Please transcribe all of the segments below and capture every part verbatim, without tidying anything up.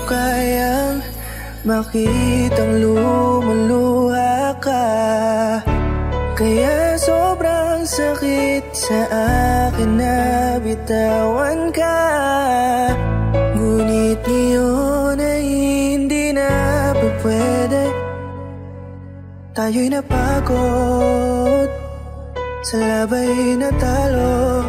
kayang makitang lumuluha ka. Kaya sobrang sakit sa akin na bitawan ka. Ngunit ngayon ay hindi na pwede. Tayo'y napagod, sa labay natalo.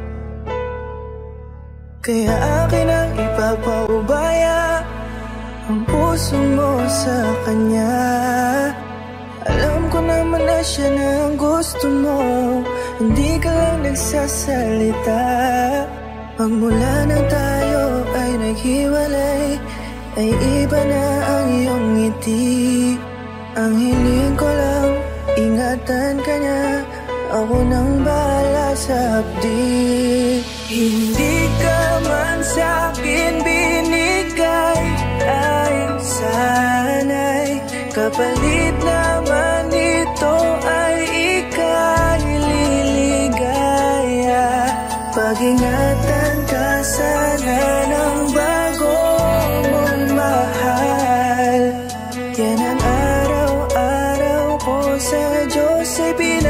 Kaya akin ang ipapaubaya ang puso mo sa kanya. Alam ko naman na siya na ang gusto mo, hindi ka lang nagsasalita. Pagmula nang tayo ay naghiwalay, ay iba na ang iyong ngiti. Ang hiling ko lang, ingatan ka niya, ako nang bahala sa hapdi. Hindi ka man sa'kin binigay, ay sana'y kapalit naman ito ay ika'y liligaya. Pag-ingatan ka sana ng bago mong mahal. Yan ang araw-araw ko sa Diyos ay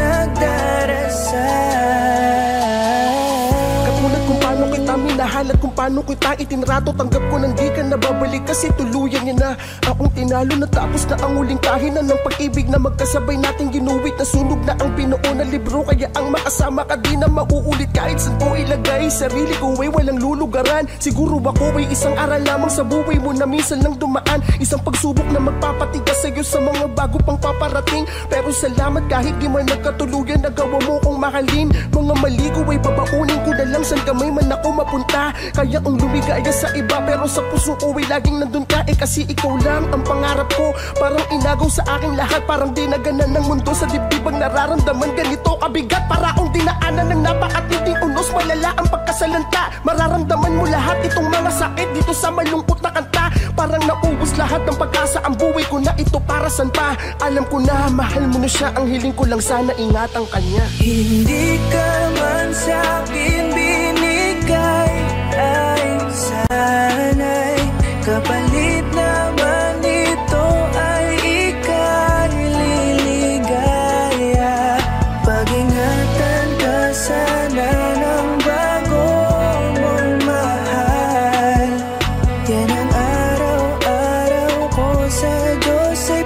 pinagdarasal. Katulad kung paano kita minahal at kung paano kita itinrato, tanggap ko nang di ka nababalik kasi tuluyan niya na akong tinalo. Natapos na ang uling kahinan ng pag-ibig na magkasabay nating ginuwit. Nasunog na ang binuo na libro, kaya ang makasama ka di na mauulit. Kahit saan ko ilagay sarili ko ay walang lulugaran. Siguro ako ay isang aral lamang sa buhay mo na minsan lang dumaan. Isang pagsubok na magpapatigas sa'yo sa mga bago pang paparating. Pero salamat kahit di man nagkatuluyan, nagawa mo kong mahalin. Mga mali ko ay babaunin ko na lang saan kamay man ako mapunta. Kaya ang lumigaya sa iba pero sa puso ko ay laging nandun ka. Eh kasi ikaw lang ang pangarap ko. Parang inagaw sa aking lahat, parang dinaganan ng mundo sa dibdibang nararamdaman. Ganito kabigat para akong dinaanan ng napakatinding unos. Malala ang pagkasalanta, mararamdaman mo lahat itong mga sakit dito sa malungkot na kanta. Parang naubos lahat ng pag-asa, ang buhay ko na ito para san pa. Alam ko na mahal mo na siya, ang hiling ko lang sana ingatan kanya. Hindi ka man sa'kin binigay, ay sana'y kapalit naman ito ay ika'y liligaya. Pag-ingatan ka sana ng bago mong mahal. Yan ang araw-araw ko sa Diyos ay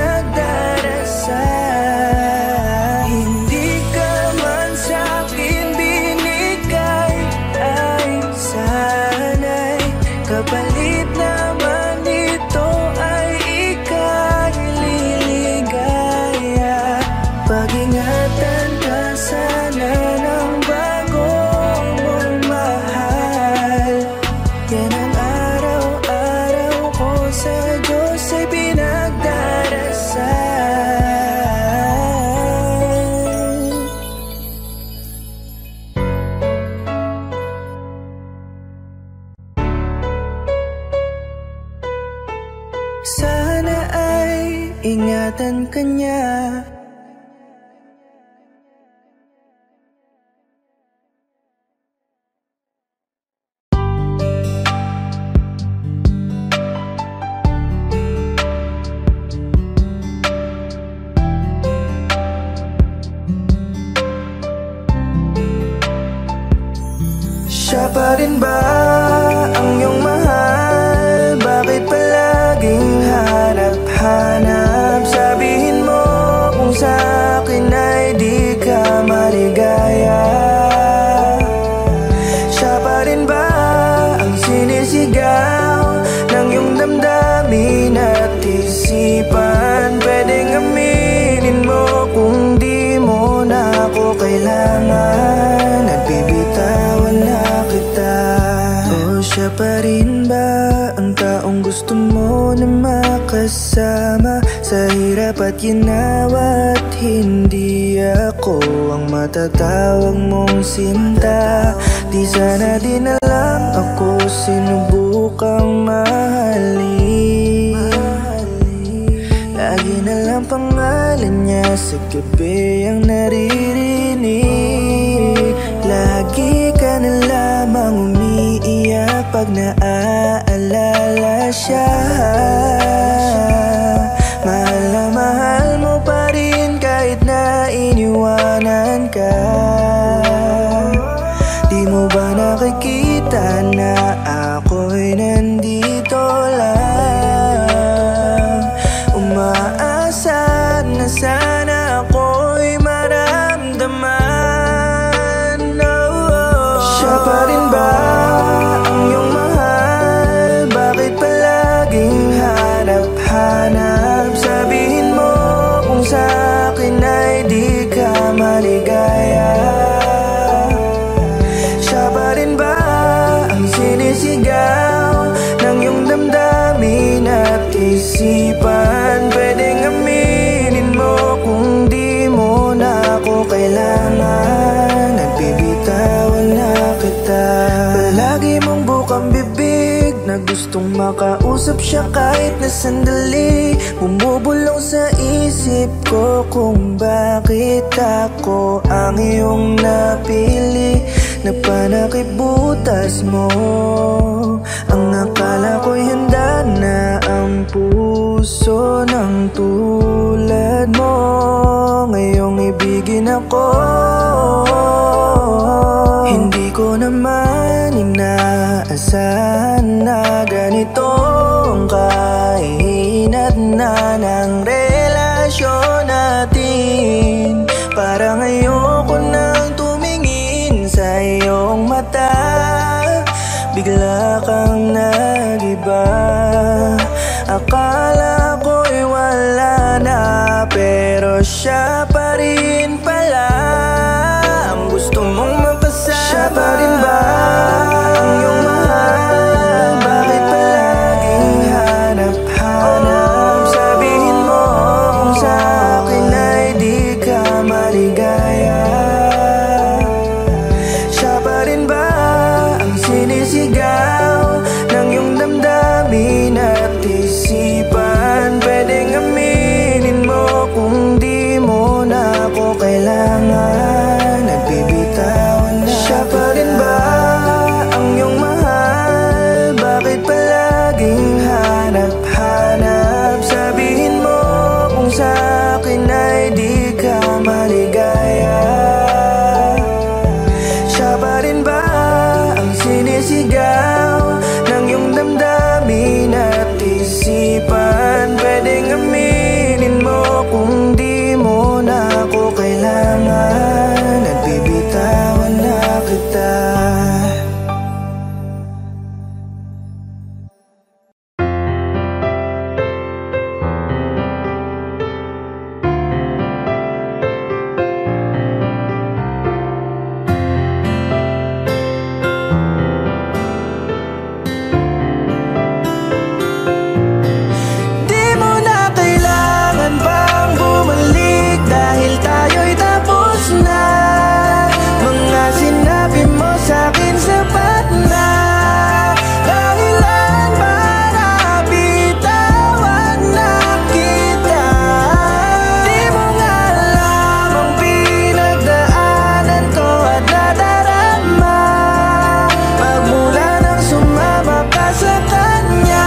pinagdarasal. Hindi ka man sa'kin binigay, ay sana'y kapalit naman ito ay ika'y liligaya. Pag-ingatan ka sana ng bago mong mahal. Yan ang araw-araw ko sa Diyos ay pinagdarasal. Sana ay ingatan ka niya. Siya pa rin ba ang iyong mahal? Bakit palaging hanap-hanap? Sabihin mo kung sa'kin ay di ka maligaya. Siya pa rin ba ang sinisigaw ng iyong damdamin at isipan? Pwedeng aminin mo kung di mo na ako kailangan at bibitawan na kita. O siya pa rin ba ang taong gusto mo na makasama sa hirap at ginawa at hindi ako ang matatawag mong sinta? Di sana din na lang ako sinubukang mahalin. Lagi na lang pangalan niya sa gabi ang naririnig. Lagi ka na lamang umiiyak pag naaalala siya. Mahal na mahal mo pa rin kahit na iniwanan ka. Di mo ba nakikita na ako'y nandito lang? Umaasa na sana ako'y maramdaman. Oh, siya pa rin ba ang iyong mahal? Bakit palaging hanap-hanap? Sabihin mo kung sa'kin ay di ka maligaya. Siya pa rin ba ang sinisigaw ng iyong damdamin at isipan? Pwedeng aminin mo kung di mo na ako kailangan. Nagbibitawan na kita. Palagi mong bukang bibig na gustong makausap siya kahit na sandali. Bumubulong sa isip ko kung bakit ako ang iyong napili. Napanakibutas mo ang akala ko'y handa na ang puso ng tulad mo. Ngayong ibigin ako, hindi ko naman inaasahan na ganito ang kahinat na ng relasyon natin. Parang ayoko nang tumingin sa iyong mata, bigla kang nag-iba. Akala ko'y wala na, pero siya pa rin pala ang gusto mong mapasama. Siya pa rin ba ang iyong mahal? Bakit palaging hanap-hanap? Sabihin mo kung sa'kin ay di ka maligaya. Siya pa rin ba ang sinisigaw ng iyong damdamin at isipan? Pwedeng aminin mo kung di mo na ako kailangan. Nagbibitawan na. Siya pa rin ba ang iyong mahal? Bakit palaging hanap-hanap? Sabihin mo kung sa'kin ay di ka maligaya. Siya pa rin ba ang sinisigaw ng iyong damdamin at isipan? Pwedeng aminin mo kung di mo na ako kailangan. Nagbibitawan na kita. Di mo na kailangan pang bumalik dahil tayo'y tapos na. Mga sinabi mo sa'kin sapat na dahilan para bitawan na kita. Di mo nga alam ang pinagdaanan ko at nadarama magmula nang sumama ka sa kanya.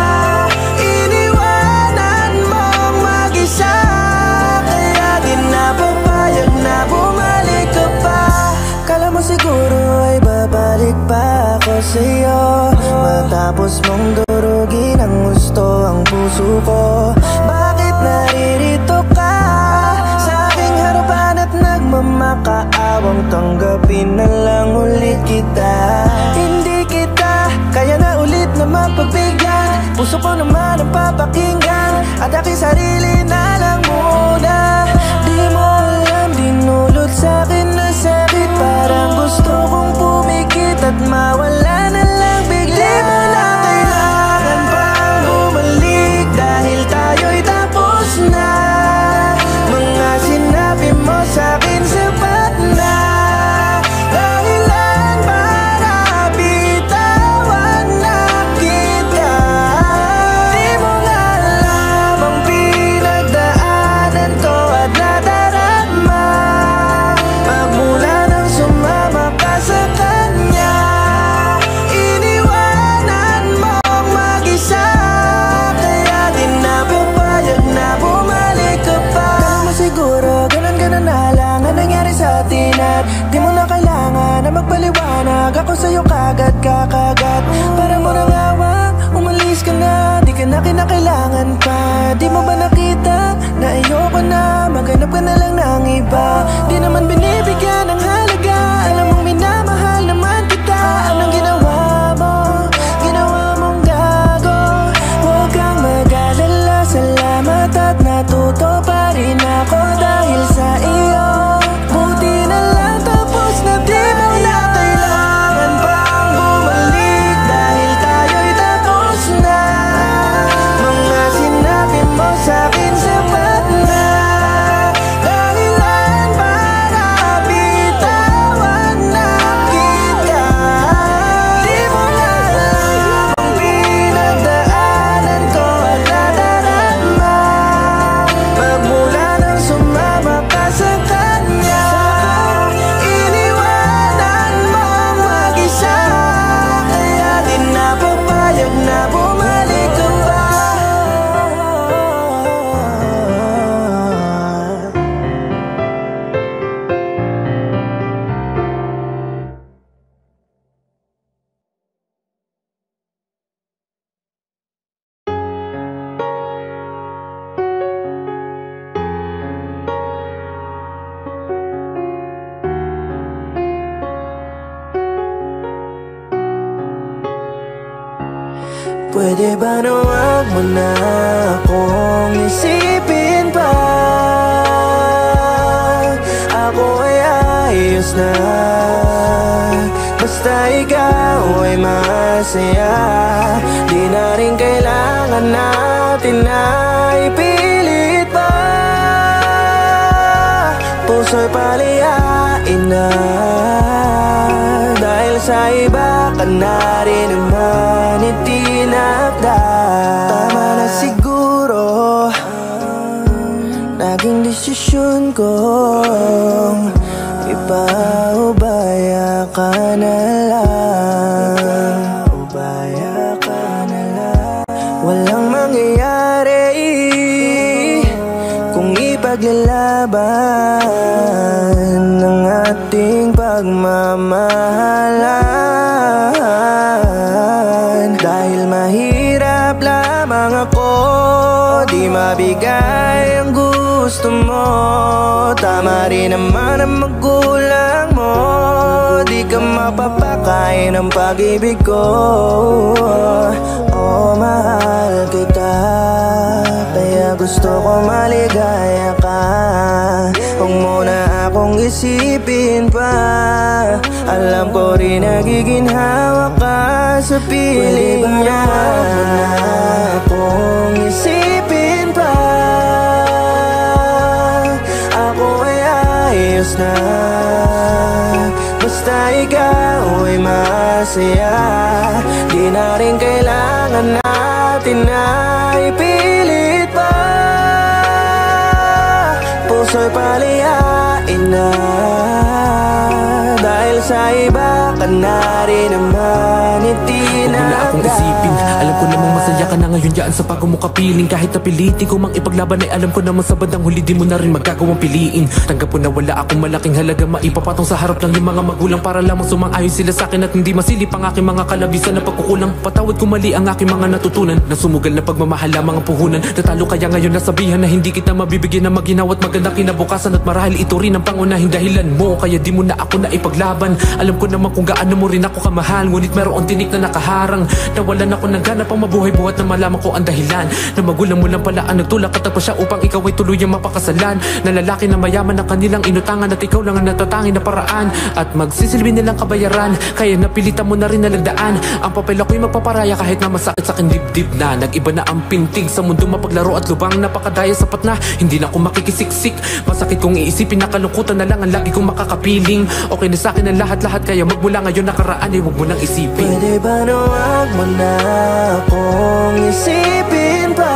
Iniwanan mong mag-isa, kaya di napapayag na bumalik ka pa. Kala mo siguro ay babalik pa ako sa'yo matapos mong durugin ang gusto ang puso ko. Bakit naririto ka sa aking harapan at nagmamakaawang tanggapin na lang ulit kita? Hindi kita kaya na ulit na mapagbigyan. Puso ko naman ang papakinggan at aking sarili na lang muna. Di mo alam, dinulot sa'kin na sakit. Parang gusto kong pumikit at mawala na lang bigla. Di mo na kailangan pang bumalik dahil tayo'y tapos na. Mga sinabi mo sa'kin sapat na dahilan para bitawan na kita. Di mo nga alam ang pinagdaanan ko at nadarama magmula nang sumama ka sa kanya. sa'yo kagad kakagat. Para mo nang awang umalis ka na, di ka na kinakailangan pa. Di mo ba nakita na ayoko na, maghanap ka na lang ng iba. Di naman binibigyan ng halaga, alam mong minamahal naman kita. Anong ginawa mo? Ginawa mong gago. Huwag kang mag-alala, salamat at natuto pa rin ako dahil sa iyo. Buti na lang tapos na di mo na kailangan pang bumalik, dahil tayo'y tapos na. Mga sinabi mo sa'kin sapat na, dahilan para bitawan na kita. Di mo na alam ang pinagdaanan ko at nadarama magmula nang sumama ka sa kanya. Iniwanan mo mag-isa, kaya di napapayag na bumalik ka pa. Pwede ba na wag mo na akong isipin pa? Ako ay ayos na, basta ikaw ay masaya. Di na rin kailangan natin na ipilit pa. Puso'y palayain na, dahil sa iba ka na rin naman itinakda. Tama na siguro naging desisyon ko, ipaubaya ka na lang. Ipaubaya ka na lang. Walang mangyayari kung ipaglalaban ng ating pagmamahalan. Dahil mahirap lamang ako, di mabigay ang gusto mo. Tama rin naman ang magulang mo, di ka mapapakain ng pag-ibig ko. Oh, mahal kita, kaya gusto ko maligaya ka. Huwag mo na akong isipin pa, alam ko rin nagiginhawa ka sa piling niya. Huwag mo na akong isipin pa, ako ay ayos na, basta ikaw ay masaya. Di na rin kailangan natin na ipilit pa. Puso'y palayain na, dahil sa iba ka na rin naman itinakda. Wala akong isipin, alam ko namang masaya ka na ngayon dyan sa bago mo kapiling. Kahit napilitin ko mang ipaglaban ay alam ko naman sa bandang huli di mo na rin magagawang piliin. Tanggap ko na wala akong malaking halaga maipapatong sa harap lang yung mga magulang, para lamang sumang-ayon sila sa akin at hindi masilip ang aking mga kalabisan na pagkukulang. Patawad ko mali ang aking mga natutunan, na sumugal na pagmamahal lamang ang puhunan. Natalo kaya ngayon nasabihan na hindi kita mabibigyan ng maginaw at maganda kinabukasan, at marahil ito rin ang pangunahing dahilan mo kaya di mo na ako na ipaglaban. Alam ko naman kung gaano mo rin ako kamahal, ngunit meron tinik na nakaharang. Nawalan ako ng gana pang mabuhay buhat na malaman ko ang dahilan, na magulang mo lang pala ang nagtulak at pa siya upang ikaw ay tuluyang mapakasalan. Na lalaki na mayaman ang kanilang inutangan, at ikaw lang ang natatangin na paraan at magsisilbi nilang kabayaran. Kaya napilitan mo na rin nalagdaan ang papel, ako'y magpaparaya kahit na masakit sa akin dibdib na. Nag-iba na ang pintig sa mundo mapaglaro at lubang, napakadaya sapat na hindi na ako makikisiksik. Masakit kong iisipin na kalungkutan na lang ang lagi kong makakapiling. Okay na sa akin ang lahat-lahat, kaya magmula ngayon nakaraan ay huwag mo nang isipin. Pwede ba na wag mo na akong isipin pa,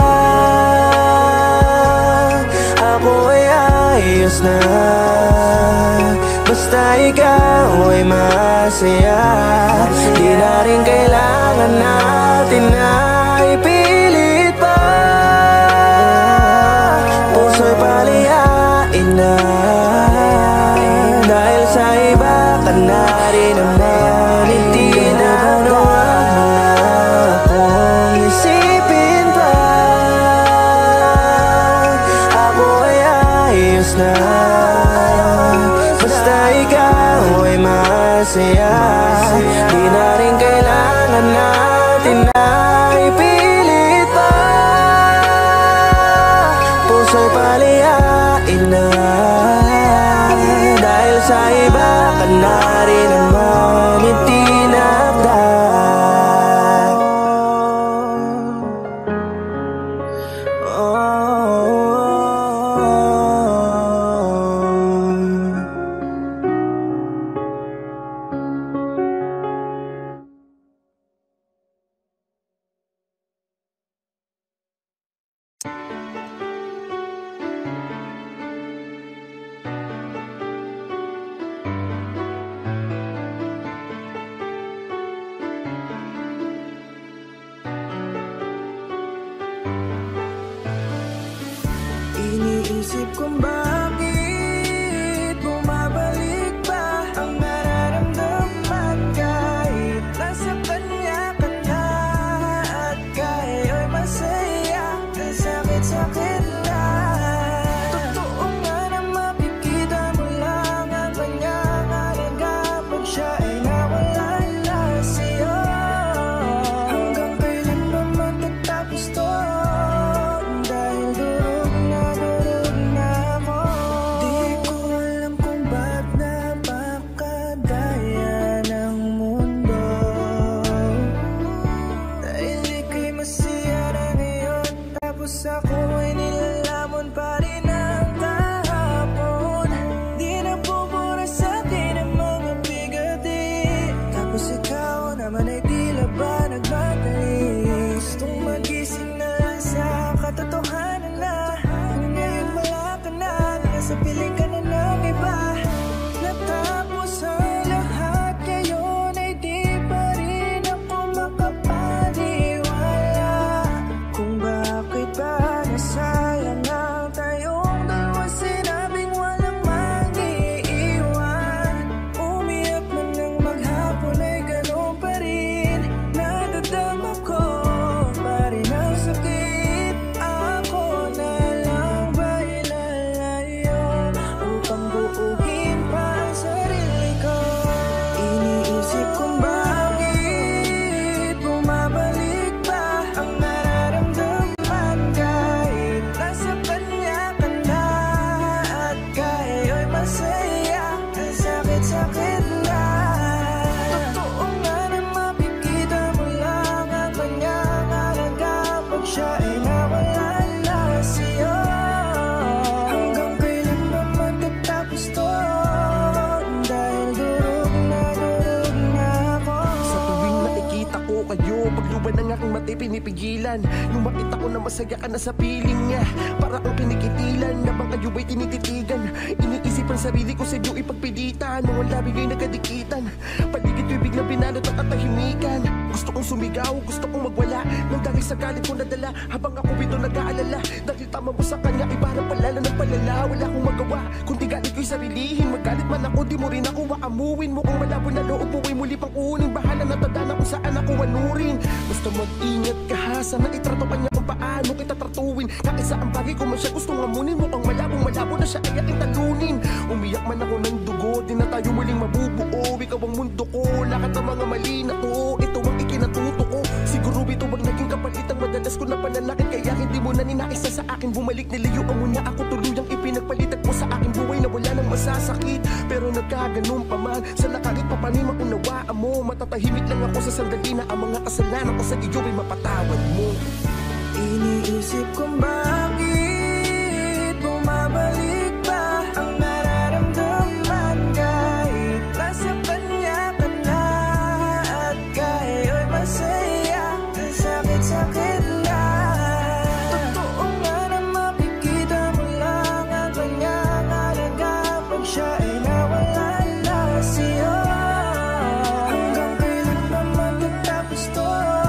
ako ay ayos na, basta ikaw ay masaya. Di na rin kailangan natin na ipilit pa. Puso'y palayain na, dahil sa iba ka na rin naman. na. Basta ikaw ay masaya, di na rin kailangan natin na ipilit pa. Puso'y palihain na, dahil sa iba ka na rin naman itinakdak. Iniisip kong bakit bumabalik ba ang nararamdaman kahit nasa kanya ka na, at kayo'y masaya na sakit-sakit na. Totoo nga na makikita mo lang ang kanyang halaga pag siya ay nawala na sa'yo. Hanggang kailan ba matatapos to? Ako ay nilalamon pa rin ang kahapon. Di na bubura sa'kin ang mga bigati. Tapos ikaw naman ay tila ba nagmadali. Gustong magising na lang sa katotohanan na ngayon wala ka na, nasa piling ka na ng iba. Natapos ang lahat ngayon ay di pa rin ako makapaniwala kung bakit ba nasayang ang tayong dalawa. Sinabing walang mag-iiwan. Umiyak man ng maghapon ay gano'n pa rin. Nadadama ko pa rin ang sakit. Ako na lang ba ilalayo upang buuhin pa ang sarili ko? Iniisip kong bakit bumabalik ba ang nararamdaman kahit nasa kanya ka na, at kayo'y masaya na sakit-sakit na. Totoo nga na makikita mo lang ang kanyang halaga pag siya ay nawala na sa'yo. Hanggang kailan ba matatapos to? Dahil durog na durog na ako. Sa tuwing nakikita ko kayo, pagluban ng aking mati pinipigilan. Nung makita ko na masaya ka na sa piling niya, para akong kinikitilan na bang kayo ba'y tinititigan. Iniisip ang sarili ko sa inyo ipagpilitan. Nung ang labi nga'y nagkadikitan, paligid ko'y biglang binalot ang katahimikan. Gusto kong sumigaw, gusto kong magwala nang dahil sa galit ko nadala, habang ako ito nag-aalala. Dahil tama mo sa kanya ay parang palala ng palala. Wala akong magawa kundi galit ko'y sarilihin. Magalit man ako, di mo rin ako waamuin mo. Kung malabo na loob mo ay muli pang kunin. Bahala na tadana kung saan ako anurin. Basta mag-ingat ka ha, sana itrato ka niya kung paano kita tratuin. Kahit sa ang bagay ko man siya gustong amunin. Mukhang malabong malabo na siya ay aking talunin. Umiyak man ako ng dugo, di na tayo muling mabubuo. Ikaw ang mundo ko, lahat ng mga mali na to, ito ang ikinatuto ko. Siguro ito ang naging kapalitang madalas ko na pananakit, kaya hindi mo na ninaisa sa akin bumalik. Nilayuan mo na ako, tuluyang ipinagpalitan mo sa aking buhay na wala nang masasakit. Pero nagkaganon pa man, sa nakakit pa panin maunawaan mo. Matatahimik lang ako sa sandali na ang mga kasalanan ko sa iyo ay mapatawad mo. Iniisip kong bakit bumabalik ba ang nararamdaman kahit nasa kanya ka na, at kayo'y masaya na sakit-sakit na. Totoo nga na makikita mo lang ang kanyang halaga pag siya ay nawala na sa'yo. Hanggang kailan ba matatapos to?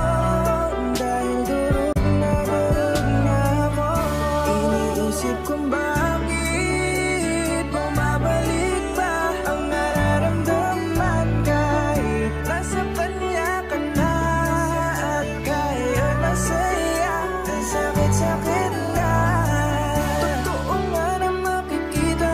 Dahil durog na durog na ako. Iniisip kong bakit bumabalik ba ang nararamdaman kahit nasa kanya ka na, at kayo'y masaya na sakit-sakit na. Totoo nga na makikita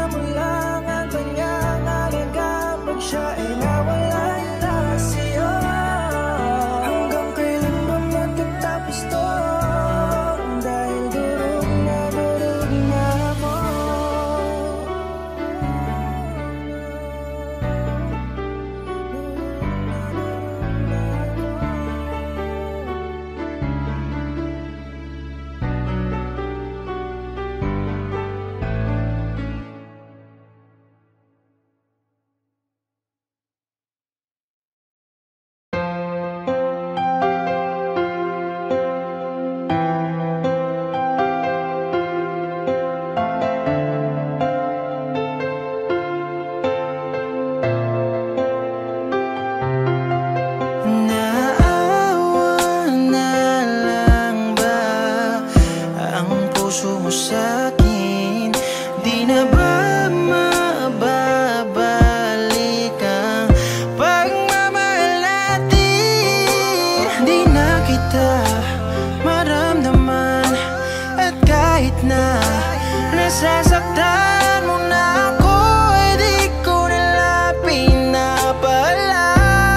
nasasaktan mo na ako, eh di ko nila pinapala.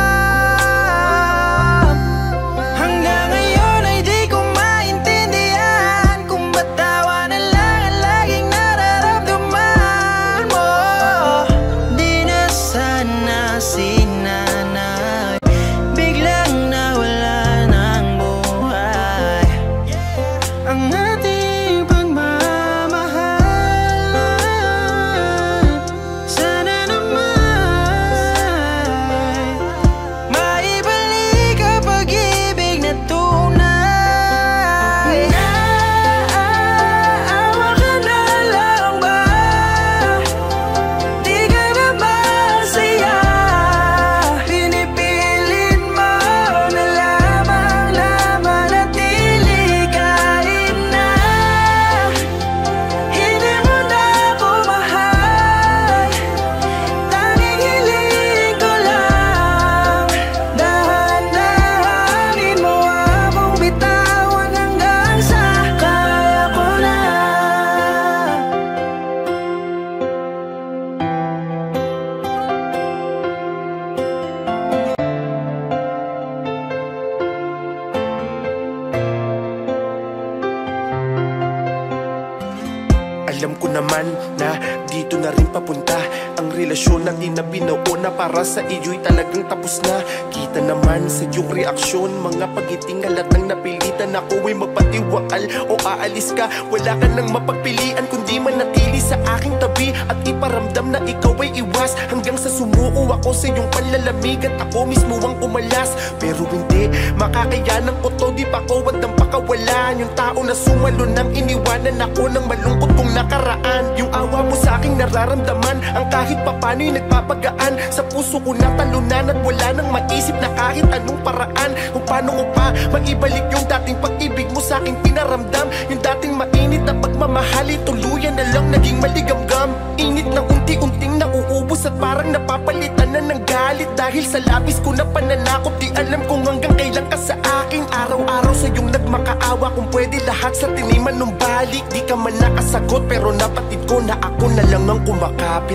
Hanggang ngayon ay di ko maintindihan kung ba't tawa na lang ang laging nararamdaman mo. Di na sana sinanay, biglang nawala ng buhay ang ating pagmamahal. Sana naman maibalik ang pag-ibig na tunay. Naawa ka na lang ba? Di ka na masaya? Pinipilit mo na lamang na manatili kahit na hindi mo na ako mahal. Tanging hiling ko lang, dahan-dahanin mo akong bitawan hanggang sa kaya ko na. Alam ko naman na dito na rin papunta ang relasyon natin na binuo na para sa iyo'y talagang tapos na. Kita naman sa iyong reaksyon, mga pagiting halatang napilitan ako ay magpatiwaal o aalis ka. Wala ka nang mapagpilian kundi manatili sa aking tabi at iparamdam na ikaw ay iwas, hanggang sa sumuo ako sa iyong panlalamig at ako mismo ang umalas. Pero hindi makakayanan ko to, di pa ko wag ng pakawalan yung tao na sumalo nang iniwanan ako ng malungkot kong nakaraan. Yung awa mo sa aking nararamdaman, ang kahit papano'y nagpapagaan sa puso ko na talunan at wala nang maisip na kahit anong paraan kung paano ko pa maibalik yung dating pag-ibig mo sa aking pinaramdam. Yung dating mainit na pagmamahali tuluyan na lang naging maligamgam. Init na unti-unting nauubos at parang napapalitan na ng galit dahil sa labis ko na pananakot. Di alam kung hanggang kailan ka sa akin. Araw-araw sa iyong nagmakaawa, kung pwede lahat sa tiniman nung balik. Di ka man nakasagot pero napatid ko na ako na lang ang kumakapit.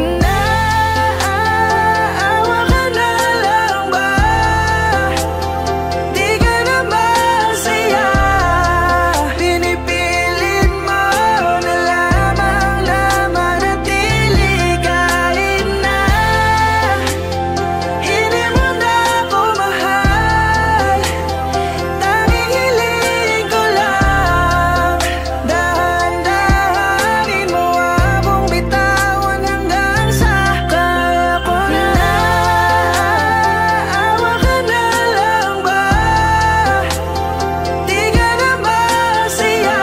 Naawa ka na lang ba? Di ka na masaya? Pinipilit mo na lamang na manatili kahit na hindi mo na ako mahal. Tanging hiling ko lang, dahan-dahanin mo akong bitawan hanggang sa kaya ko na. Naawa ka na lang ba? Di ka na masaya?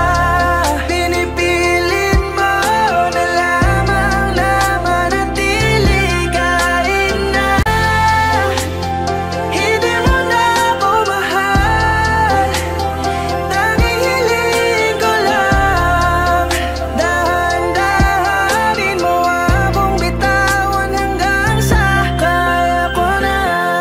Pinipilit mo na lamang na manatili kahit na hindi mo na ako mahal. Tanging hiling ko lang, dahan-dahanin mo akong bitawan hanggang sa kaya ko na.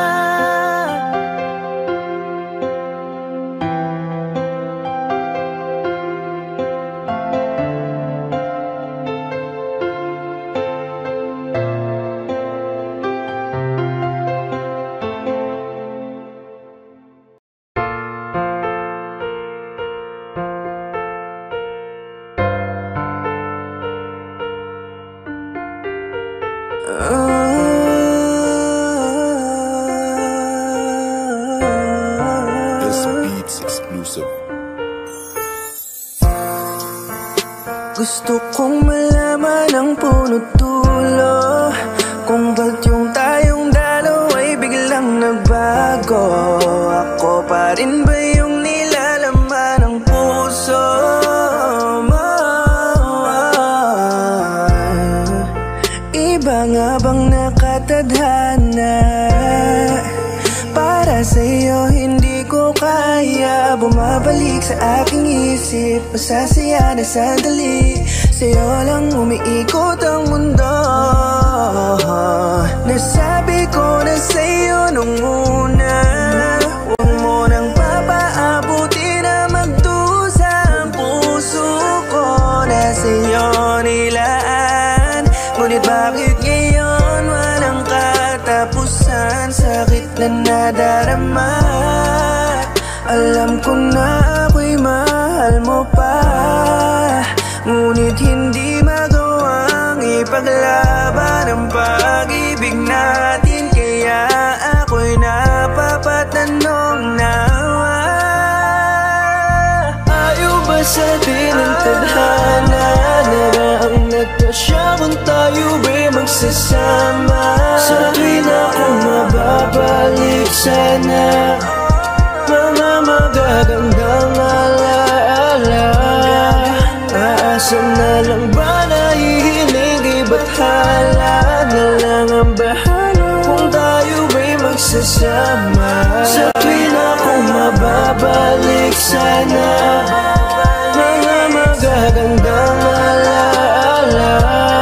This Beats exclusive. Gusto kong malaman ang punot dulo, kung ba't yung tayong dalaw ay biglang nagbago. Ako pa rin ba yung nilalaman ng puso mo? Iba nga bang nakatadhana? Para sa'yo hindi ko kaya bumabalik sa aking isip. Masasaya na sandali, sa'yo lang umiikot ang mundo. Nasabi ko na sa'yo nung una, huwag mo nang papaabuti na magdusa ang puso ko. Na sa'yo na ako'y mahal mo pa, ngunit hindi magawang ipaglaban ang pag-ibig natin. Kaya ako'y napapatanong na, ayaw ba sa atin ang tadhana na ang nagpasya kung tayo ba'y magsasama? Sa tuwin akong mababalik sana mga magagandang alaala. Aasa na lang ba nahihiling, iba't hala na lang ang bahala kung tayo ba'y magsasama? Sa tuwin akong mababalik sana mga magagandang alaala.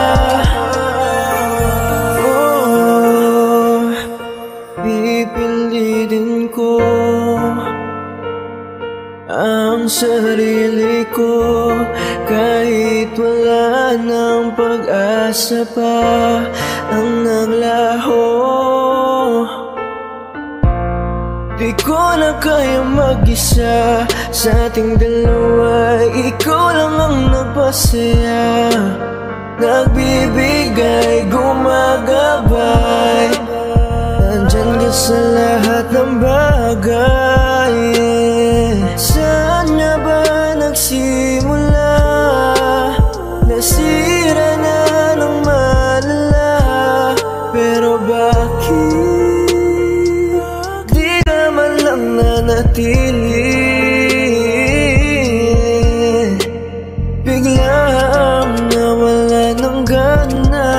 Oh, pipilitin ko ang sarili ko kahit wala ng pag-asa pa ang naglaho. Di ko na kaya mag-isa sa ating dalawa, ikaw lang ang nagpasaya, nagbibigay, gumagabay, nandyan ka sa lahat ng bagay. Saan na ba nagsimula? Nasira na ng malala, pero bakit nanatili? Biglang nawala ng gana.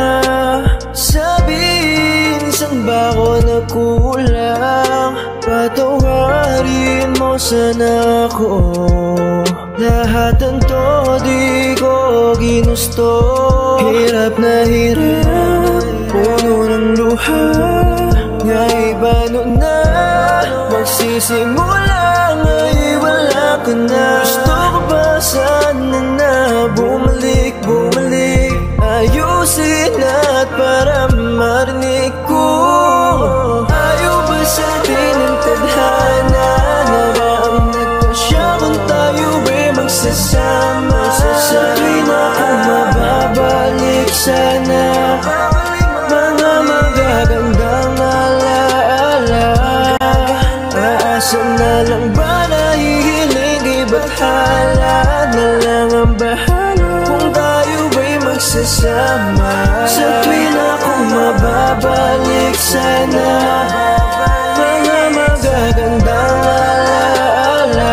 Sabihin, saan ba ako nagkulang? Patawarin mo sana ako. Lahat ng to di ko ginusto. Hirap na hirap, puno ng luha, nga'y paano na magsisimula? Nga'y wala ka na. Gusto ko ba sana na bumalik, bumalik, ayusin at para marinig ko. Ayaw ba sa atin ang tadhana na ba ang nagpasya kung tayo ba'y magsasama? Sa tuwin akong mababalik sana mga magagandang alaala. Aasa na lang ba nahihiling, iba't hala na lang ang bahala kung tayo ba'y magsasama? Sa tuwin akong mababalik sana mga magagandang alaala.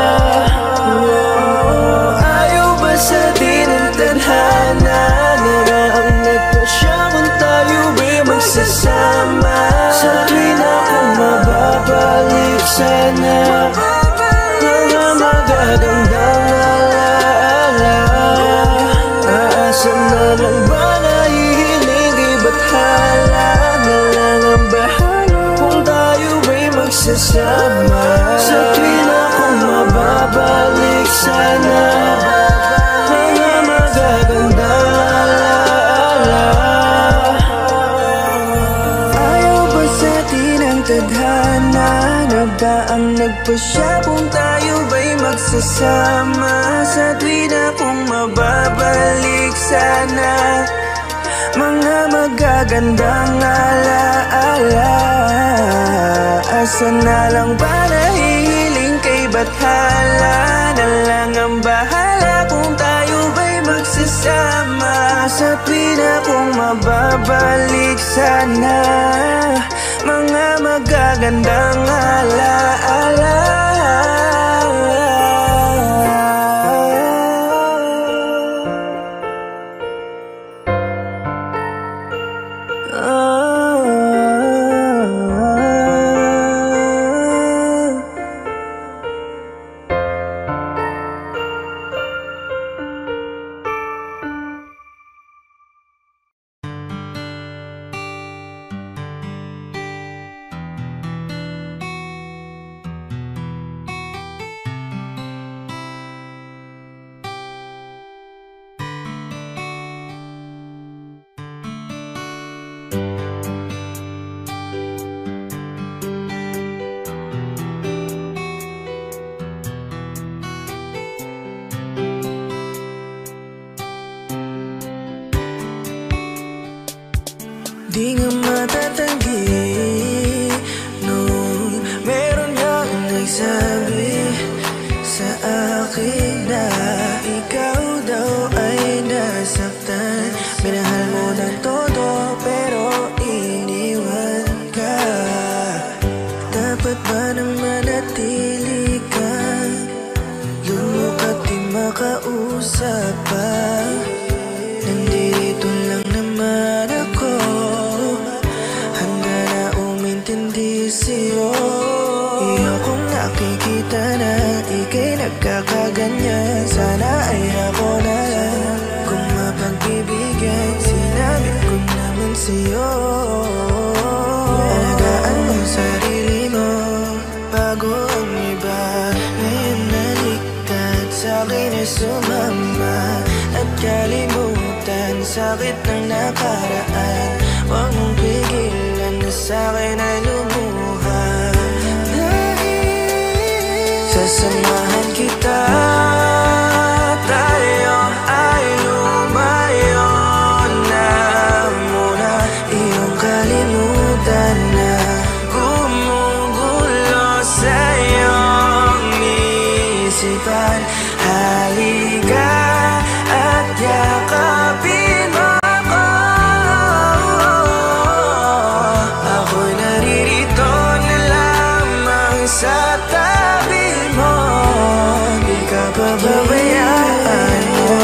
Ayaw ba sa atin ang tadhana na ang nagpasya kung tayo ba'y magsasama? Sa tuwin akong mababalik sana mga magagandang alaala. Aasa na lang ba nahihiling, iba't hala na lang ang bahala kung tayo ba'y magsasama? Sa tuwin akong mababalik sana mga magagandang alaala. Ayaw ba sa atin ang tadhana na ba ang nagpasya kung tayo ba'y magsasama? Sa tuwin akong mababalik sana mga magagandang alaala. Asa na lang ba nahihiling, kay ba't hala na lang ang bahala kung tayo ba'y magsasama? Sa tuwin akong mababalik sana mga magagandang alaala. Di nga matatanggi nung meron kang nagsabi sa akin na ikaw daw ay nasaktan. Minahal mo ng todo pero iniwan ka. Dapat ba nang manatili ka? Lumukat di makausap pa. Nandito lang naman ako, handa na umintindi sa'yo. Iyokong nakikita na ika'y nagkakaganyan. Sana ay ako na lang kung mapagbibigyan. Sinabi ko naman sa'yo, alagaan mo sarili mo bago ang iba. Ngayon naliktad sa'kin ay sumama at kalimutan sakit ng nakaraan. Huwag mong pigilan na sa'kin ay lumuha. Sasamahan kita, tayo ay lumayo na muna. Iyong kalimutan na gumugulo sa iyong isipan. Halika at yakapin mo ako. Ako'y naririto na lamang sa tabi mo. Di ka pababayaan mo.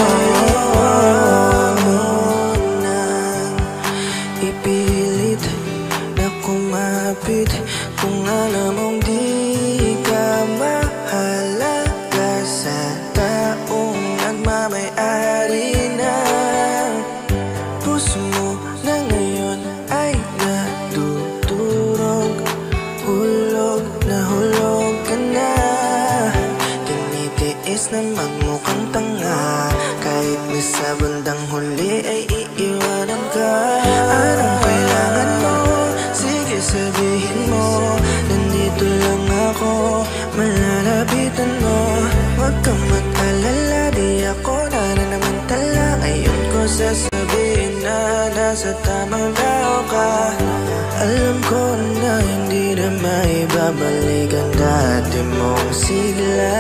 Nang ipilit na kumapit kung alam mong di ka mahalaga sa taong nagmamay-ari ng puso mo na ngayon ay natutulog. Hulog na hulog ka na. Tinitiis na magmukhang tanga kahit na sa bandang huli ay iiwanan ka. Anong kailangan mo? Sige sabihin mo. Nandito lang ako, malalapitan mo. Huwag kang mag-alala, di ako nananamantala. Ngayon ko sasabihin na nasa tamang tao ka. Alam ko na hindi na maibabalik ang dati mong sigla,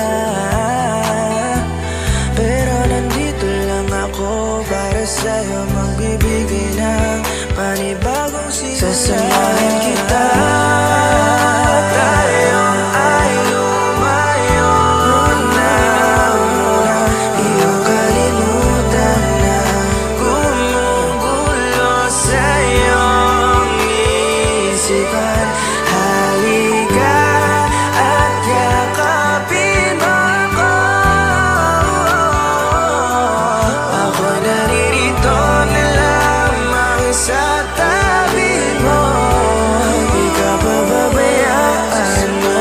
pero nandito lang ako para sa'yo, magbibigay ng panibagong sigla. Sasamahan kita, tayo ay lumayo na muna. Iyong kalimutan na gumugulo sa iyong isipan. Halika at yakapin mo ako. Ako'y naririto na lamang sa tabi mo. Di ka pababayaan mo.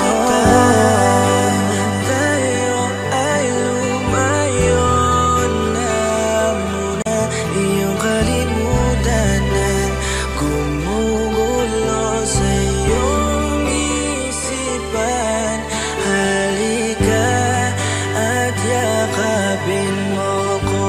Tayo ay lumayo na muna. Iyong kalimutan na gumugulo sa iyong isipan. Halika at yakapin mo ko.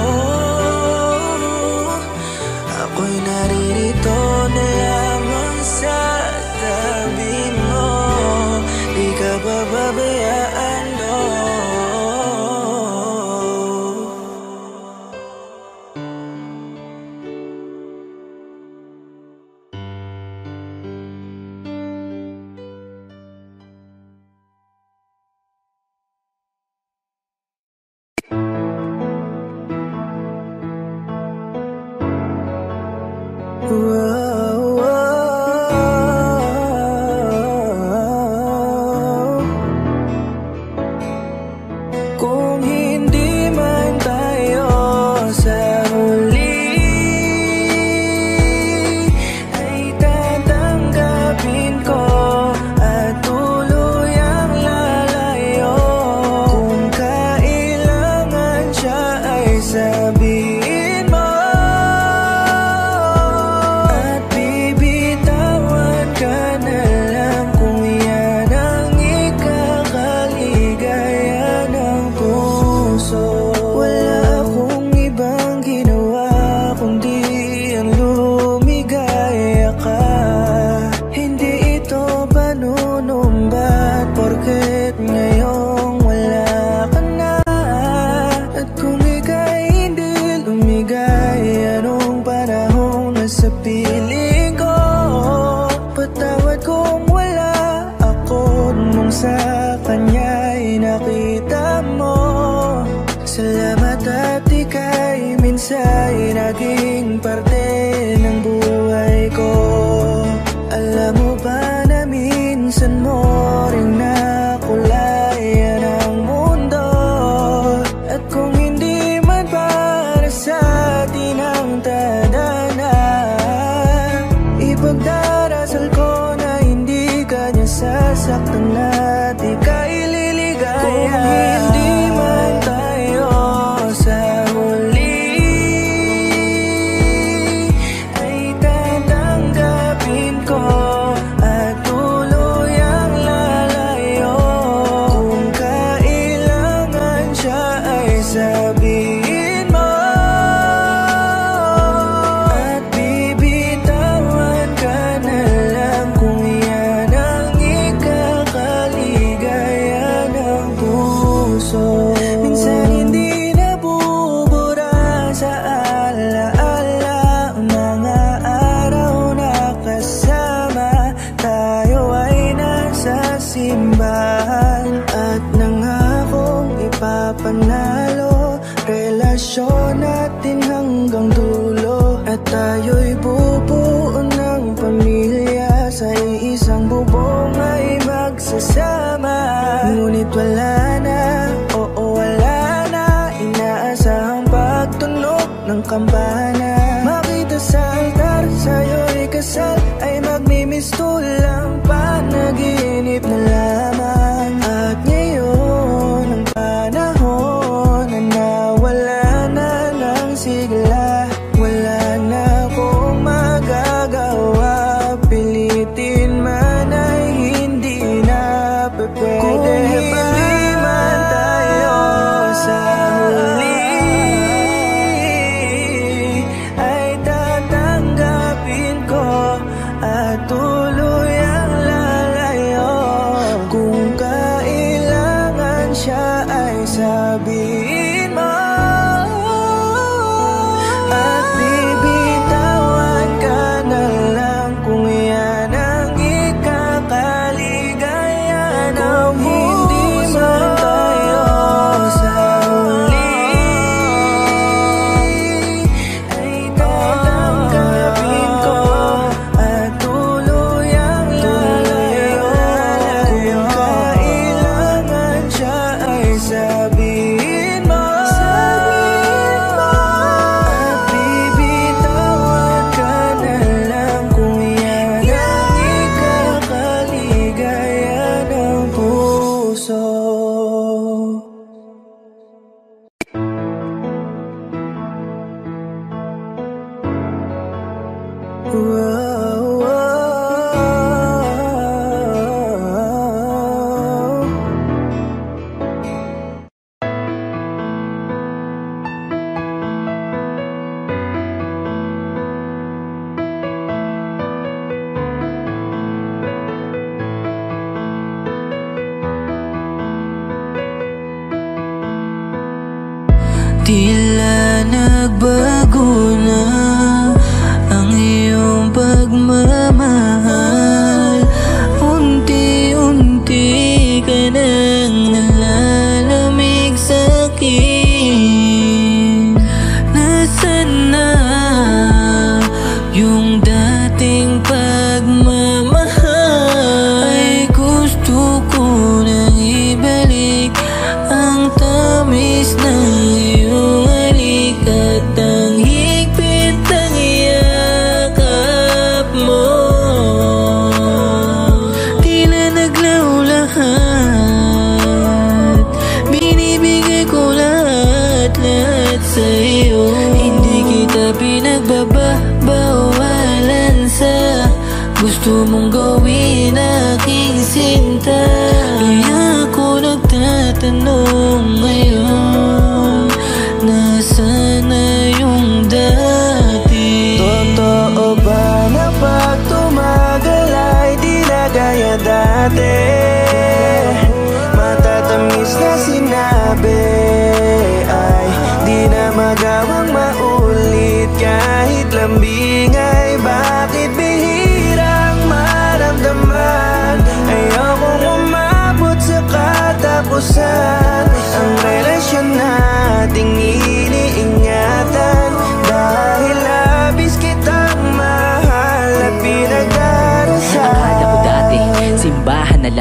Ako'y naririto na lamang sa tabi mo. Di ka pababayaan, no. Wow, wow. Kung hindi man tayo sa huli, ay tatanggapin ko at tuluyang lalayo. Kung kailangan siya ay sabihin mo. pakiramdam mo. Salamat at ika'y minsa'y naging parte ng buhay ko. Alam mo ba na minsan mo rin nakulayan ang mundo? At kung hindi man para sa atin ang tadhana, ipagdarasal ko na hindi ka niya sasaktan at ika'y liligaya. Kung hindi man tayo sa huli, ay tatanggapin ko at tuluyang lalayo. Kung kailangan siya ay sabihin mo, at bibitawan ka na lang kung yan ang ikakaligaya ng puso. Minsan hindi nabubura sa alaala ang mga araw na kasama tayo ay nasa simbahan. At nangakong ipapanalo relasyon natin hanggang dulo. At tayo'y bubuo ng pamilya sa iisang bubong ay magsasama. Ngunit wala na, oo wala na, inaasahang pagtunog ng kampana. Makita sa altar, sa'yo'y kasal, ay magmimistulang panaginip na lamang. At ngayon ang panahon na nawala na ng sigla. Wala na akong magagawa, pilitin man ay hindi na pwede. Kung hindi man tayo sa huli, ay tatanggapin ko at tuluyang lalayo. Kung kailangan siya ay sabihin mo, at bibitawan ka na lang kung yan ang ikakaligaya ng hindi man tayo sa huli, ay tatanggapin ko at tuluyang lalayo. Kung kailangan siya ay sabihin mo, at bibitawan ka na lang kung yan ang ikakaligaya ng puso. Wow, wow. Tila nagbago na ang iyong pagmamahal. Unti-unti ka nang nalalamig sa'kin. Nasaan na yung dating pagmamahal? Ay gusto ko nang ibalik ang tamis ng iyong halik at ang higpit ng yakap mo. Tila naglaw lahat, binibigay ko lahat-lahat sa'yo. Hindi kita pinagbabawalan sa gusto mong gawin aking sinta. Kaya ako nagtatanong ngayon, nasaan na yung dati? Totoo ba na pag tumagal ay di na gaya dati? Matatamis na sinabi ay di na magawang maulit. Kahit lambing ay bakit bihirang maramdaman? Ayokong umabot sa katapusan.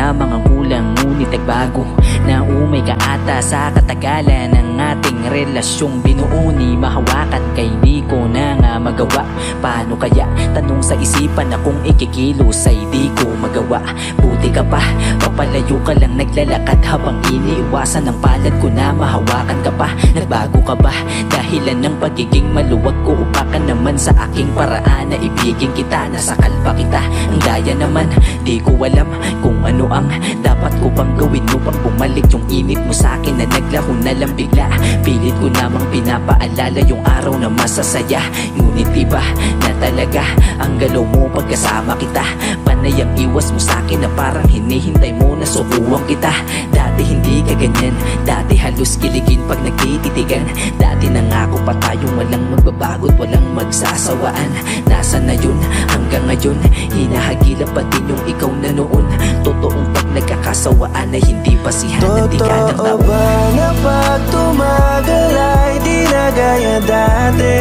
lamang ang kulang, ngunit nagbago. Naumay ka ata sa katagalan ng ating relasyong binuo ni mahawakan, kay di ko na nga magawa. Paano kaya? Tanong sa isipan na kung ikikilos ay di ko magawa. Buti ka pa, papalayo ka lang naglalakad habang iniiwasan ng palad ko na mahawakan ka pa. Nagbago ka ba? Dahilan ng pagiging maluwag ko, upakan naman sa aking paraan na ibigin kita. Nasakal pa kita, ang daya naman, di ko alam kung ano ang dapat ko pang gawin upang bumalik yung init mo sa akin na naglaro na lang bigla. Pilit ko namang pinapaalala yung araw na masasaya, ngunit iba na talaga ang galaw mo pagkasama kita. Panay ang iwas mo sa akin na parang hinihintay mo na sukuwang kita. Dati hindi ka ganyan, dati halos kiligin pag nagtititigan. Dati nangako pa tayong walang magbabago't walang magsasawaan. Nasaan na yun hanggang ngayon? Hinahagilap pa din yung ikaw na noon. Totoong pag nagkakasawaan ay hindi pasihan na di ka ng Totoo taon. ba na pag tumagal ay di na gaya dati?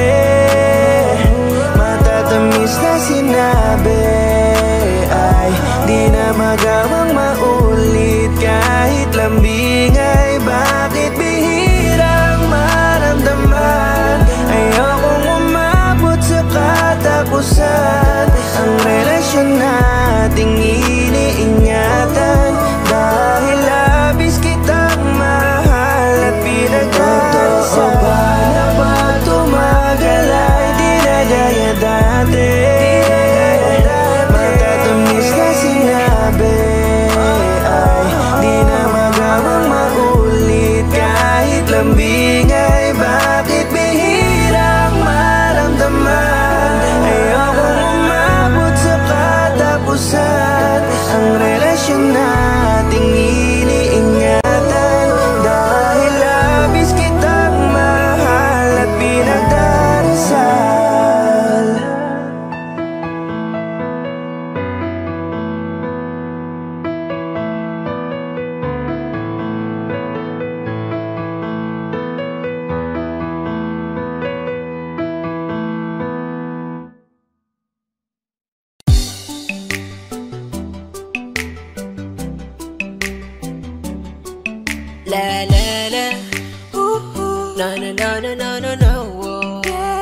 Matatamis na sinabi ay di na magawang maulit. Kahit lambing ay bakit bihirang maramdaman? Ayokong umabot sa katapusan ang relasyon nating iniingatan, dahil labis kitang mahal at pinagdarasal. Totoo ba na pag tumagal ay di na gaya dati? Matatamis na sinabi ay di na magawang maulit. Kahit lambing ay bakit bihirang maramdaman? Ayokong umabot sa katapusan ang relasyon nating iniingatan, dahil labis kitang mahal at pinagdarasal. La la la, ooh ooh, na na na na na na na, oh.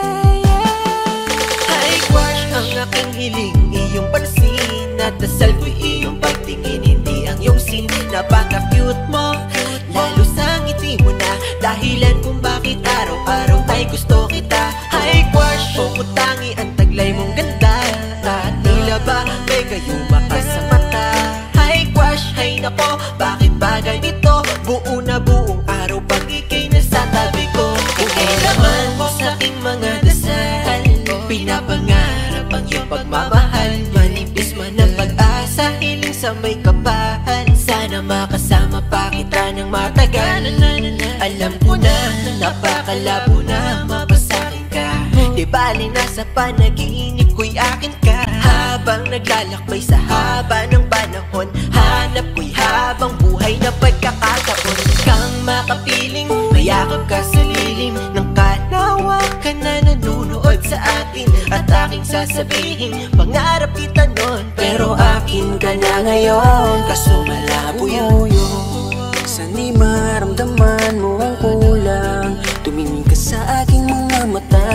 Ay crush, ang aking hiling, iyong pansin. At dasal ko'y iyong pagtingin, hindi ang iyong sin. Napaka-cute mo, lalo sa ngiti mo na dahilan kung bakit araw-araw ay gusto kita. Ay crush, pumutangi ang taglay mong ganda, at tila ba may gayuma ka sa mata. Ay crush, ay nako, bakit ba ganito? Buo na buong araw pag ika'y nasa tabi ko. Ika'y naman sa aking mga dasal, pinapangarap ang iyong pagmamahal. Manipis man ang pag-asa, hiling sa may kapal. Sana makasama pa kita ng matagal. Alam ko na, napakalabo na mapasakin ka. Di bali nasa panaginip ko'y akin ka. Habang naglalakbay sa haba ng panahon, hanap ko'y habang buhay na pagkakataon. Kang makapiling, mayakap ka sa lilim ng kalawakan na nanunood sa atin. At aking sasabihin, pangarap kita nun, pero akin ka na ngayon. Kaso malabo yun. Sana'y maramdaman mo ang kulang. Tumingin ka sa aking mga mata.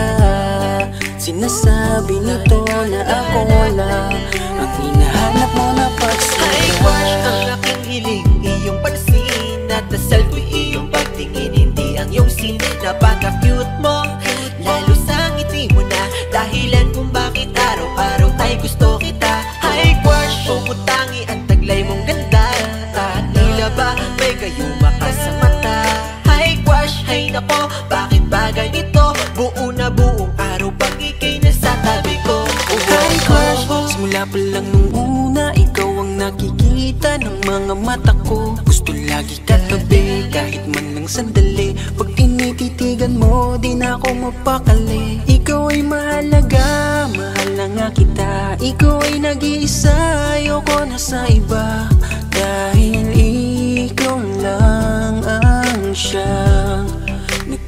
Sinasabi nito na ako lang ang hinahanap mo na pagsaya. Ay crush, ang aking hiling, iyong pansin. At dasal ko'y iyong pagtingin, hindi ang iyong sin. Napaka-cute mo, lalo sa ngiti mo na dahilan kung bakit araw-araw ay gusto kita. Ay crush, pumutangi ang taglay mong ganda, at tila ba may gayuma ka sa mata. Ay crush, ay nako, bakit ba ganito? Buo na buong araw pag ika'y nasa tabi ko. Ay crush, simula pa lang nung una, ikaw ang nakikita ng mga mata ko. Gusto lagi katabi, kahit man lang sandali. Pag tinititigan mo, di na ako mapakali. Ikaw ay mahalaga, mahal na nga kita. Ikaw ay nag-iisa, ayoko na sa iba. Dahil ikaw lang ang siyang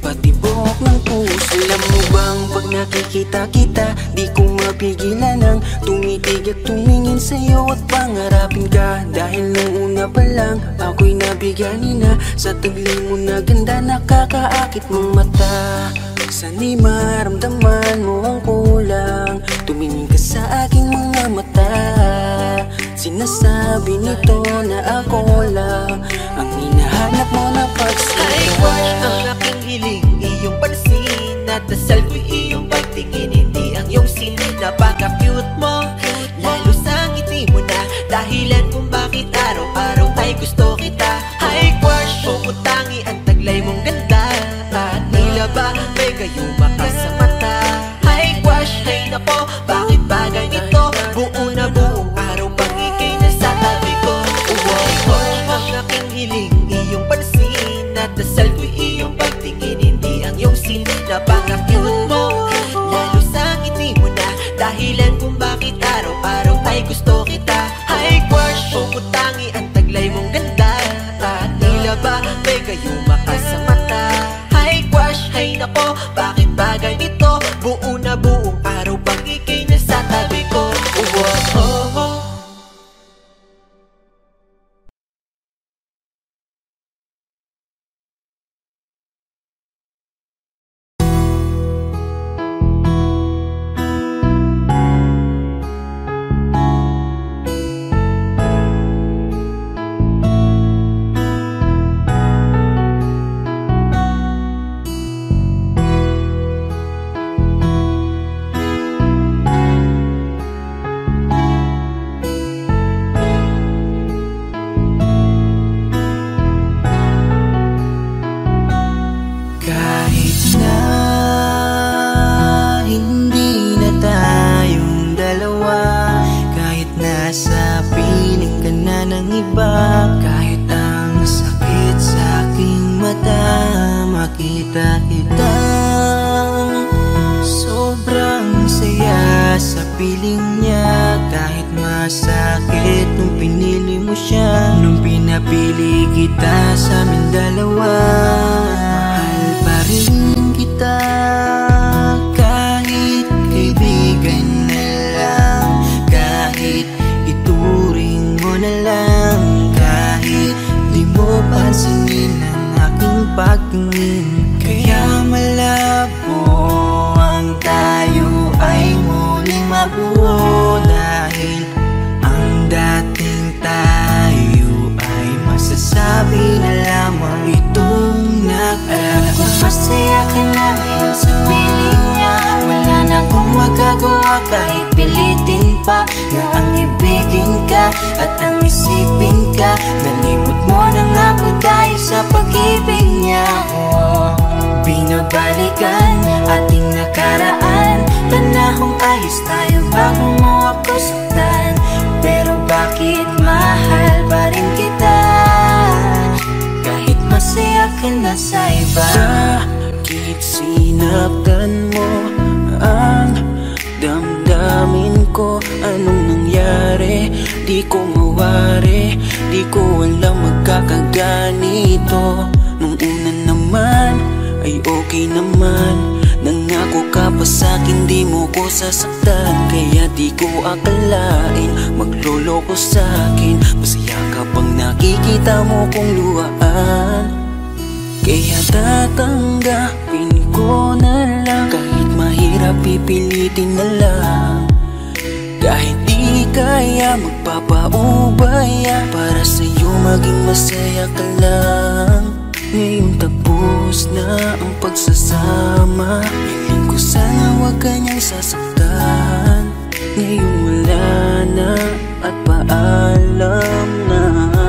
patibok ng puso. Alam mo bang pag nakikita kita, di ko mapigilan ang tumitig at tumingin sa'yo at pangarapin ka. Dahil nung una pa lang ako'y nabigani na sa taglay mo na ganda, nakakaakit mong mata. Sana'y maramdaman mo ang kulang, tumingin ka sa aking mga mata. Sinasabi nito na ako lang ang hinahanap mo na pagsalita. Ay, crush, ang aking hiling, iyong pansin at dasal ko'y iyong pagtingin, hindi ang iyong sin. Napaka-cute mo, lalo sa ngiti mo na dahilan kung bakit araw-araw ay gusto kita. Ay, crush, pumutangi ang taglay mong ganda at tila ba may gayuma ka sa mata. Ay, crush, ay nako, bakit ba ganito? Buo na buong araw pag ikay nasa tabi ko. Ay, crush, ang aking hiling, iyong pansin at dasal ko'y iyong pagtingin, hindi ang iyong sin. Napaka-cute mo, lalo sa ngiti mo na dahilan kung bakit araw-araw ay gusto kita. Ay, crush, pumutangi ang taglay mong ganda at tila ba may gayuma ka sa mata. Ay, crush, ay nako, bakit ba ganito? Buo na buong araw pag ikay nasa tabi ko. Oh, oh, oh. Makita kita, sobrang saya sa piling niya. Kahit masakit nung pinili mo siya, nung pinapili kita sa amin dalawa. Mahal pa rin kita, kahit kaibigan na lang, kahit ituring mo na lang, kahit di mo pansinin ang aking pagtingin. Kaya malabo ang tayo ay muling mabuo, dahil ang dating tayo ay masasabi na lamang itong nag-alam. Kung masaya ka na ngayon sa piling niya, wala na akong magagawa kahit pilitin pa na ang ibigin ka at ang isipin ka. Nalibot mo na nga ako dahil sa pag-ibig niya. Oh, binabalikan ating nakaraan, panahong ayos tayo bago mo ako saktan. Pero bakit mahal pa rin kita, kahit masaya ka na sa iba? Bakit sinaktan mo ang damdamin ko? Anong nangyari? Di ko mawari, di ko alam magkakaganito. Nung una naman ay okay naman, nangako ka pa sa'kin di mo ko sasaktan. Kaya di ko akalain magloloko sa'kin, masaya ka pang nakikita mo kong luhaan. Kaya tatanggapin ko na lang, kahit mahirap pipilitin na lang. Kahit di kaya magpapaubaya, para sa'yo maging masaya ka lang. Ngayong tapos na ang pagsasama, hiling ko sana huwag kanyang sasaktan. Ngayong wala na at paalam na,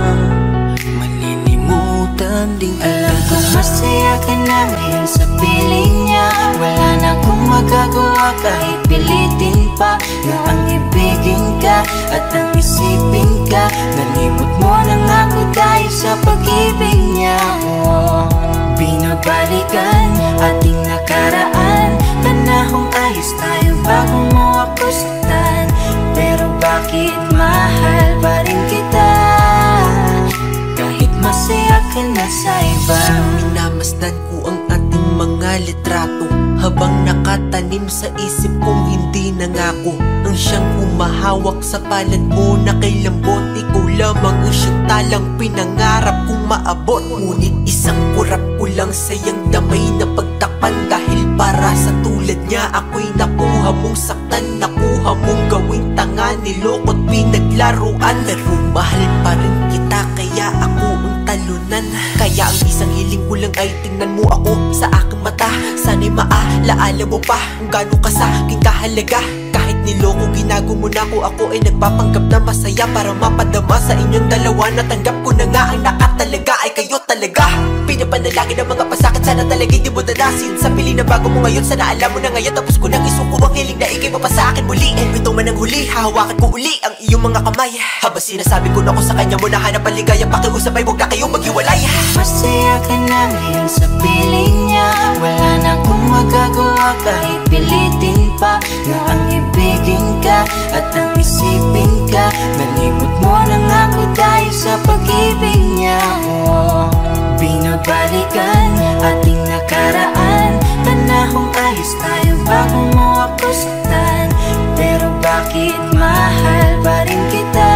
malilimutan din kita. Alam ko masaya ka na ngayon sa piling niya, wala na akong magagawa kahit pilitin pa na ang ibigin ka at ang isipin ka. Nalibot mo na nga ako dahil sa pag-ibig niya. Oh, binabalikan ating nakaraan, panahong ayos tayo bago mo ako saktan. Pero bakit mahal pa rin kita, kahit masaya ka na sa iba? Pinagmasdan ko ang ating mga litrato, habang nakatanim sa isip kong hindi nangako ang siyang humahawak sa palad mo na kay lambot. Ikaw lamang ang siyang talang pinangarap kong maabot. Ngunit isang kurap ko lang sayang damay na pagtakpan, dahil para sa tulad niya ako'y nakuha mong saktan, nakuha mong gawing tanga, niloko't pinaglaruan. Pero mahal pa rin kita kaya ako ang talunan. Kaya ang isang hiling ko lang ay tingnan mo ako sa aking mata. Sana'y maalaala mo pa kung gaano ka sa aking kahalaga. Kahit niloko ginago mo na ko, ako ay nagpapanggap na masaya para mapadama sa inyong dalawa. Natanggap ko na nga ang nakatalaga ay kayo talaga. Pinapanalangin ang mga pasakit, sana talaga'y di mo dadasin. Sa pili na bago mo ngayon, sana alam mo na ngayon. Tapos ko nang isuko ang hiling na ikay pa sa akin muli. Kung ito man ang huli, hahawakan ko uli ang iyong mga kamay. Habang sinasabi ko na ko sa kanya mo na hanap ang ligaya, pakiusap ay huwag na kayong maghiwalay. Masaya ka na ngayon sa piling niya, wala na akong magagawa kahit pilitin pa na ang ibigin ka at ang isipin ka. Nalimot mo na nga ako dahil sa pag-ibig niya. Oh, binabalikan ating nakaraan, panahong ayos tayo bago mo ako saktan. Pero bakit mahal pa rin kita?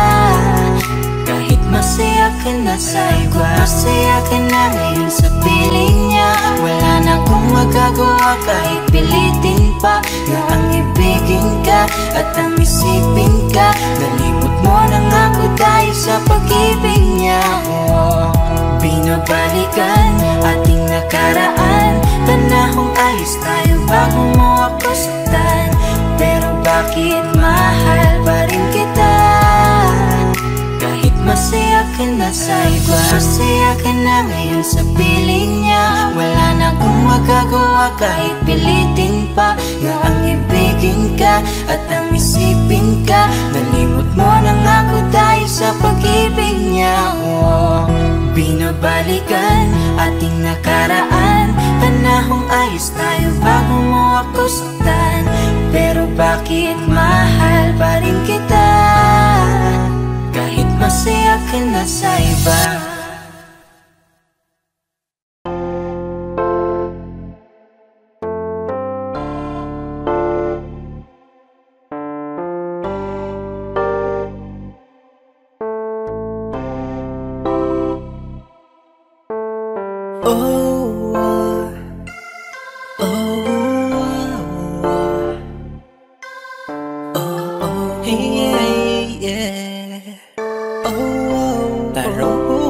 Kahit masaya ka na sa iba, masaya ka na ngayon sa piling niya. Wala na akong magagawa kahit pilitin pa na ang ibigin ka at ang isipin ka. Nalimot mo na nga ako dahil sa pag-ibig niya. Oh, binabalikan ating nakaraan, panahong ayos tayo bago mo ako saktan. Pero bakit mahal pa rin kita? Kahit masaya ka na sa iba, masaya ka na ngayon sa piling niya. Wala na akong magagawa kahit pilitin pa na ang ibigin ka at ang isipin ka. Nalimot mo na nga ako dahil sa pag-ibig niya. Oh, binabalikan ating nakaraan, panahong ayos tayo bago mo ako saktan. Pero bakit mahal pa rin kita? Kahit masaya ka na sa iba. Oh, oh, oh, oh, oh, yeah, yeah. Oh, taro.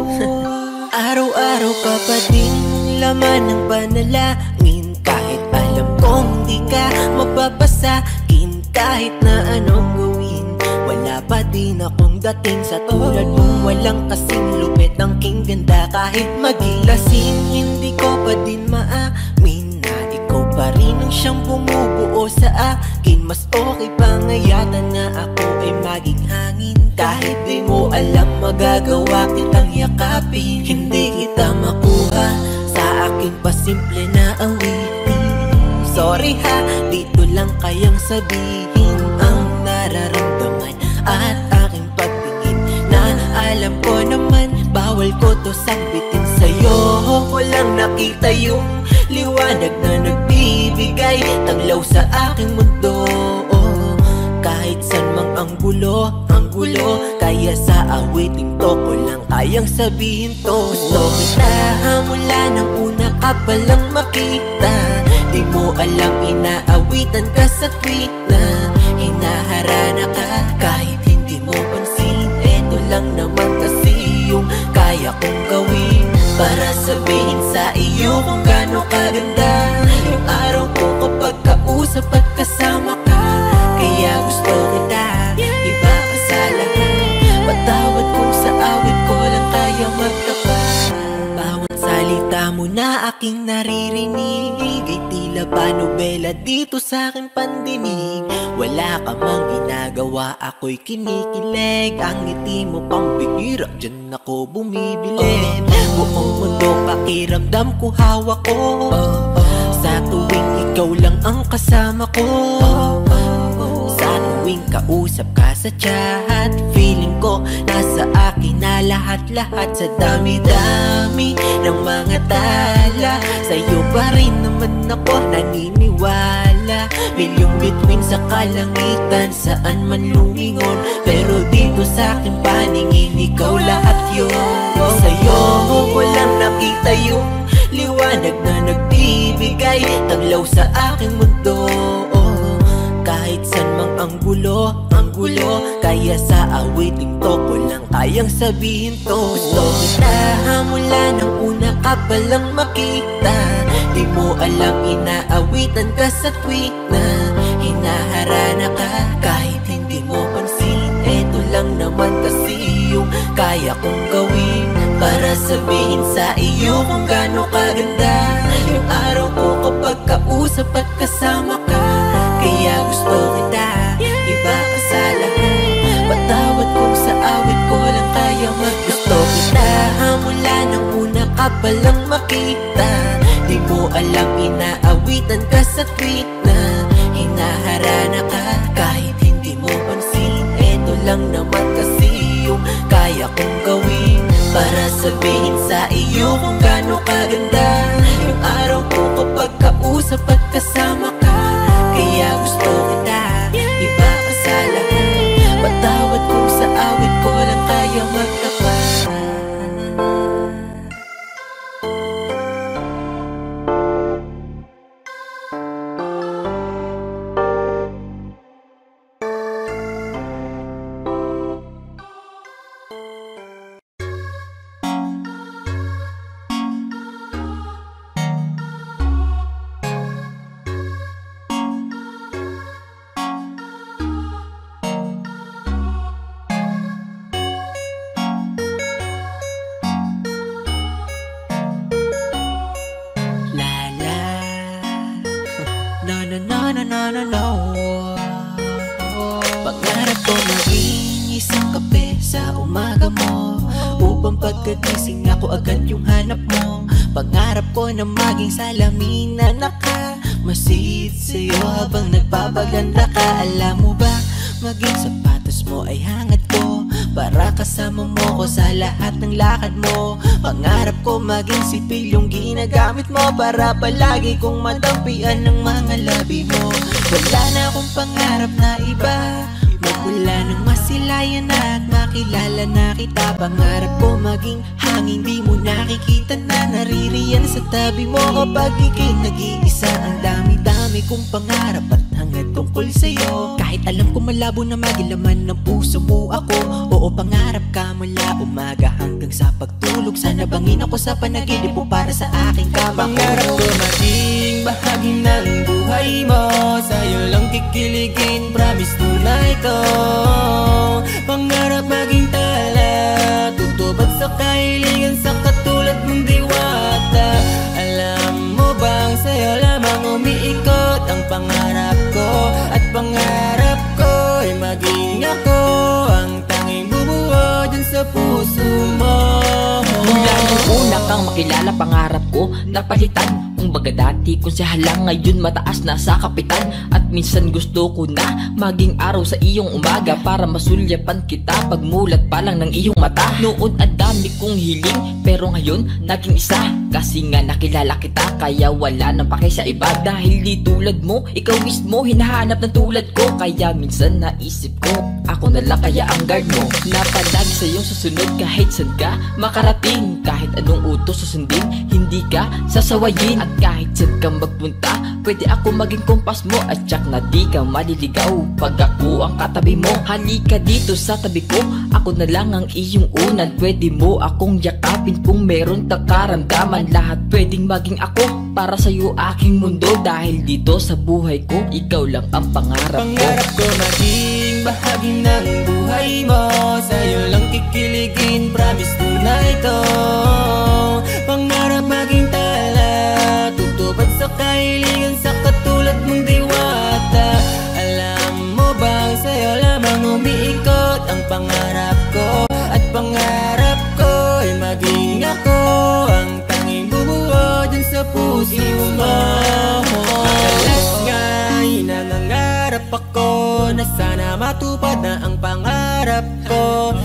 Araw-araw ka pa din laman ng panalangin, kahit alam kong di ka mapapasakin. Kahit na anong gawin, wala pa din akong dating sa tulad mong walang kasing lupit ng king ganda. Kahit maging lasing, hindi ko pa din maamin na ikaw pa rin ang siyang bumubuo sa akin. Mas okay pa nga yata na ako ay maging hangin. Kahit di mo alam, magagawa kitang yakapin. Hindi kita makuha sa aking pasimple na awitin. Sorry ha, dito lang kayang sabihin ang nararamdaman at aking pagtingin, na alam ko naman bawal ko to sambitin sa'yo. Walang nakita yung liwanag na nagbibigay taglaw sa aking mundo. Kahit san mang ang gulo, ang gulo, kaya sa awiting to ko lang kayang sabihin to. Gusto kita mula nang una ka palang makita. Di mo alam inaawitan ka sa tweet na hinaharana ka. Kahit hindi mo pansin, eto lang naman kasi yung kaya kong gawin para sabihin sa iyo kung gaano kaganda yung araw ko kapag kausap at kasama ka. Kaya gusto kita, iba ka sa lahat. Patawad kung sa awit ko lang kaya magtapat. Bawat salita mo na aking naririnig ay tila panobela dito sa aking pandinig. Wala ka mang ginagawa, ako'y kinikilig. Ang ngiti mo pang bihira, dyan ako bumibili. Buong mundo pakiramdam ko hawak ko, sa tuwing ikaw lang ang kasama ko. Sa tuwing kausap ka sa chat, feeling ko nasa akin na lahat-lahat sa dami-dami ng mga tala. Sa'yo pa rin naman ako naniniwala. Milyong bituin sa kalangitan, saan man lumingon, pero dito sa aking paningin, ikaw lahat yun. Sa'yo ko lang nakita yung liwanag na nagbibigay taglaw sa aking mundo. Kahit san mang ang gulo, ang gulo, kaya sa awiting to ko lang kayang sabihin to. Gusto kita mula nang una ka palang makita. Di mo alam inaawitan ka sa tweet na hinaharana ka kahit hindi mo pansin. Eto lang naman kasi yung kaya kong gawin para sabihin sa iyo kung gaano kaganda yung araw ko kapag kausap at kasama ka. Kaya gusto kita, iba ka sa lahat. Patawad kung sa awit ko lang kaya maggusto kita mula nang una ka palang makita. Di mo alam inaawitan ka sa tweet na hinaharana ka kahit hindi mo pansin. Eto lang naman kasi yung kaya kong gawin para sabihin sa iyo kung gaano kaganda yung araw ko kapag kausap at kasama ka. Kaya gusto kita, iba ka sa lahat. Patawad kung sa awit ko lang kaya magtapat. Pangarap ko maging isang kape sa umaga mo, upang pagkagising ako agad yung hanap mo. Pangarap ko na maging salamin na nakamasid sa'yo habang nagpapaganda ka. Alam mo ba, maging sapatos mo ay hangad ko para kasama mo ko sa lahat ng lakad mo. Pangarap ko maging sipil yung ginagamit mo para palagi kong matampian ng mga labi mo. Wala na akong pangarap na iba, magmula nang masilayan na at makilala na kita. Pangarap ko maging hangin, di mo nakikita na naririyan sa tabi mo kapag ika'y nag-iisa. Ang dami-dami kong pangarap at hangad tungkol sa'yo. Kahit alam ko malabo na magilaman ng puso mo ako. Oo, pangarap ka mula umaga hanggang sa pagtulog. Sana bangin ako sa panaginip mo para sa aking kama. Pangarap ko maging bahagi ng buhay mo, sa'yo lang kikiligin, promise tunay to. Pangarap maging tala, tutupad sa kahilingan sa katulad mong diwata. Alam mo bang sa'yo lamang umiikot ang pangarap ko, at pangarap ko ay maging ako ang tanging bubuo dyan sa puso mo. Mula nung una kang makilala, pangarap ko napalitan. Kumbaga dati kung sa halang, ngayon mataas na sa kapitan. At minsan gusto ko na maging araw sa iyong umaga para masulyapan kita pagmulat pa lang ng iyong mata. Noon ang dami kong hiling, pero ngayon naging isa. Kasi nga nakilala kita, kaya wala nang pake sa iba. Dahil di tulad mo, ikaw mismo hinahanap ng tulad ko. Kaya minsan naisip ko, ako na lang kaya ang guard mo, na palagi sa iyong susunod kahit saan ka makarating. Kahit anong utos susundin, hindi ka sasawayin. At kahit saan kang magpunta, pwede ako maging kompas mo. At tsak na di ka maliligaw pag ako ang katabi mo. Halika dito sa tabi ko, ako na lang ang iyong unan. Pwede mo akong yakapin kung meron kang karamdaman. Lahat pwedeng maging ako, para sa'yo aking mundo. Dahil dito sa buhay ko, ikaw lang ang pangarap ko. Pangarap ko maging bahagi ng buhay mo, sa'yo lang kikiligin, promise tunay to. Pangarap maging tala, tutupad sa kahilingan sa katulad mong diwata. Alam mo bang sa'yo lamang umiikot ang pangarap ko, at pangarap ko ay maging ako ang tanging bubuo dyan sa puso mo. Madalas nga'y nangangarap ako na sana matupad na ang pangarap ko. Pwede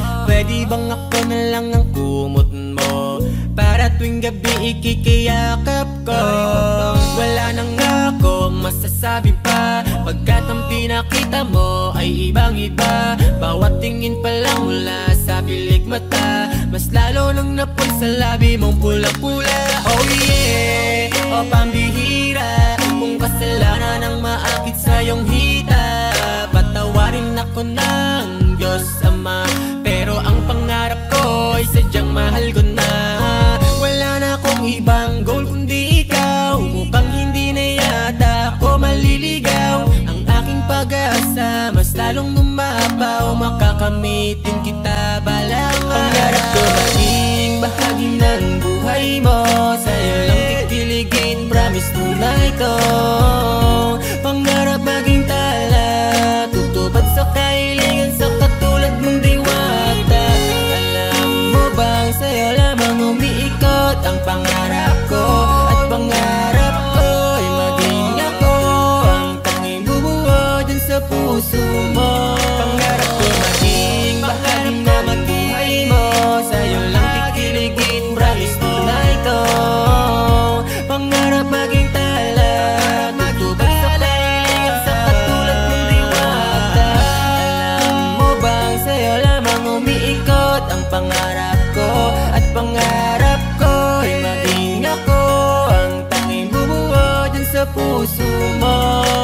Pwede bang ako na lang ang kumot mo, para tuwing gabi ikikiyakap ko? Wala na nga akong masasabi pa, pagkat ang pinakita mo ay ibang iba. Bawat tingin pa lang mula sa pilik mata, mas lalo nang napon sa labi mong pula-pula. Oh yeah, o pambihira, kung kasalanan ang maakit sa iyong hita, patawarin ako ng Diyos Ama, pero ang pangarap ko ay sadyang mahal ko na. Wala na akong ibang goal kundi ikaw, mukhang hindi na yata ako maliligaw. Ang aking pag-asa mas lalong lumabaw, makakamitin kita balang araw. Pangarap ko maging bahagi ng buhay mo, sa'yo lang tikiligin, promise tunay to. Pangarap maging tala, tutupad sa kahilingan sa katulad mong diwata. Alam mo bang sa'yo lamang umiikot ang pangarap ko, at pangarap ko ay maging ako ang tanging bubuo dyan sa puso mo. Pangarap ko maging bahagi na magbuhay mo, sa'yo lang tikiligin, promise tunay to. Pangarap maging tala, tutupad sa kahilingan sa katulad mong diwata. Alam mo bang sa'yo lamang umiikot ang pangarap ko, at pangarap ko ay maging ako ang tanging bubuo dyan sa puso mo.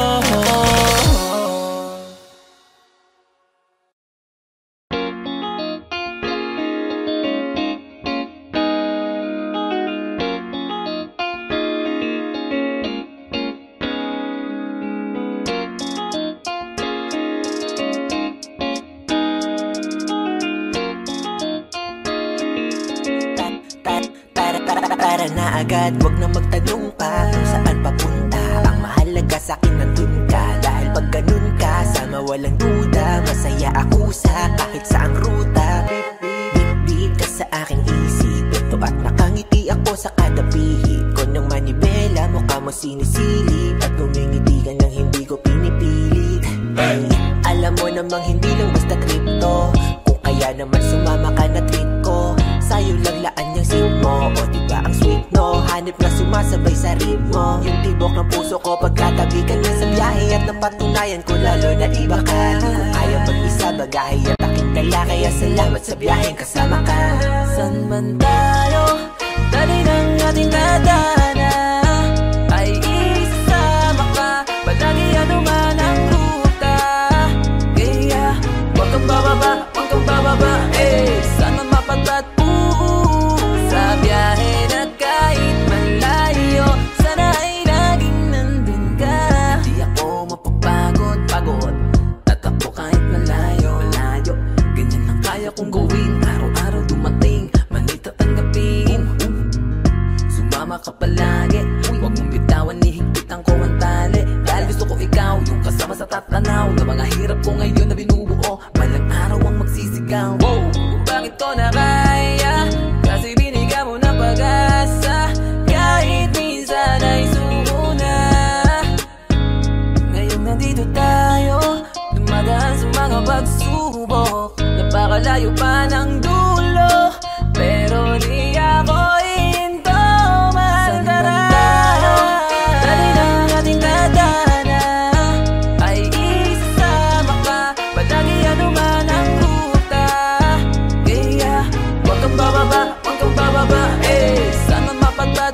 Para na agad, wag na magtanong pa kung saan papunta. Ang mahalaga sa'kin nandun ka, dahil pag ganun ka, sama walang duda, masaya ako sa kahit saang ruta. Bip-bip ka sa aking isip, ito at nakangiti ako sa kada pihit ko ng manibela. Mukha mo sinisilip at ngumingiti ka nang hindi ko pinipilit. Hey, alam mo namang hindi lang basta trip to, kung kaya naman sumama ka na treat ko. Sa'yo lang laan yung seat mo, o diba ang sweet no? Hanip na sumasabay sa ritmo, yung tibok ng puso ko pagkatabi ka na sa biyahe, at napatunayan ko lalo na iba ka. Di ko kaya mag-isa, bagahe at aking dala, kaya salamat sa biyaheng kasama ka. San man tayo, dali ng ating nadana, ay isasama ka, palagi anuman ang ruta. Kaya wag kang bababa, wag kang bababa, eh, sana mapatat sa biyahe na kahit malayo, sana ay laging nandun ka. Di ako mapapagod, pagod, tatakbo kahit malayo, malayo. Ganyan lang kaya kong gawin, araw-araw dumating, manit at tanggapin. Sumama ka palagi, huwag mong bitawan, ihigpitan ko ang tali, dahil gusto ko ikaw, yung kasama sa tatanaw na mga hirap ko ngayon na binubuo, balang araw ang magsisigaw. Wow, bakit ko na kaya? Kasi binigyan mo ng pag-asa, kahit minsan ay sumuna. Ngayon nandito tayo, dumadaan sa mga pagsubok, napakalayo pa ng dulo, pero di ako hinto. Mahal ka na, dali ng ating nadana, ay isasama ka, palagi anuman ang ruta. Kaya wag kang bababa, wag kang bababa, eh, sana mapatat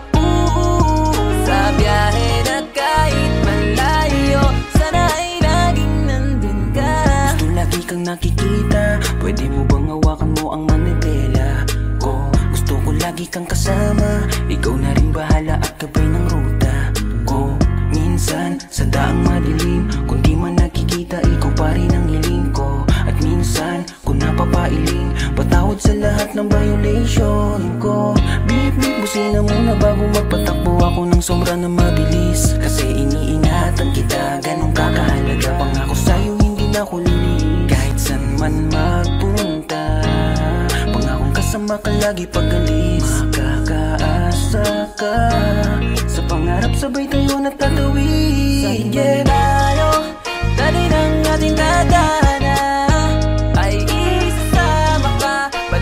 sa biyahe na kahit malayo, sana ay laging nandun ka. Gusto lagi kang nakikita, pwede mo bang hawakan mo ang manibela ko? Gusto ko lagi kang kasama, ikaw na rin bahala at gabay ng ruta ko. Minsan sa daang madilim, kung di man nakikita, ikaw pa rin ang hiling ko. At minsan kung napapailing, patawad sa lahat ng violation ko. Beep-beep, busina muna bago magpatakbo ako ng sombra na mabilis, kasi iniingatan kita, ganun kakahalaga. Pangako sa'yo hindi na ko lilig, kahit saan man magpunta, pangakong kasama ka lagi pag alis. Makakaasa ka, sa pangarap sabay tayo natatawid. Saan man tayo, dali ng ating nadana, ay isasama ka,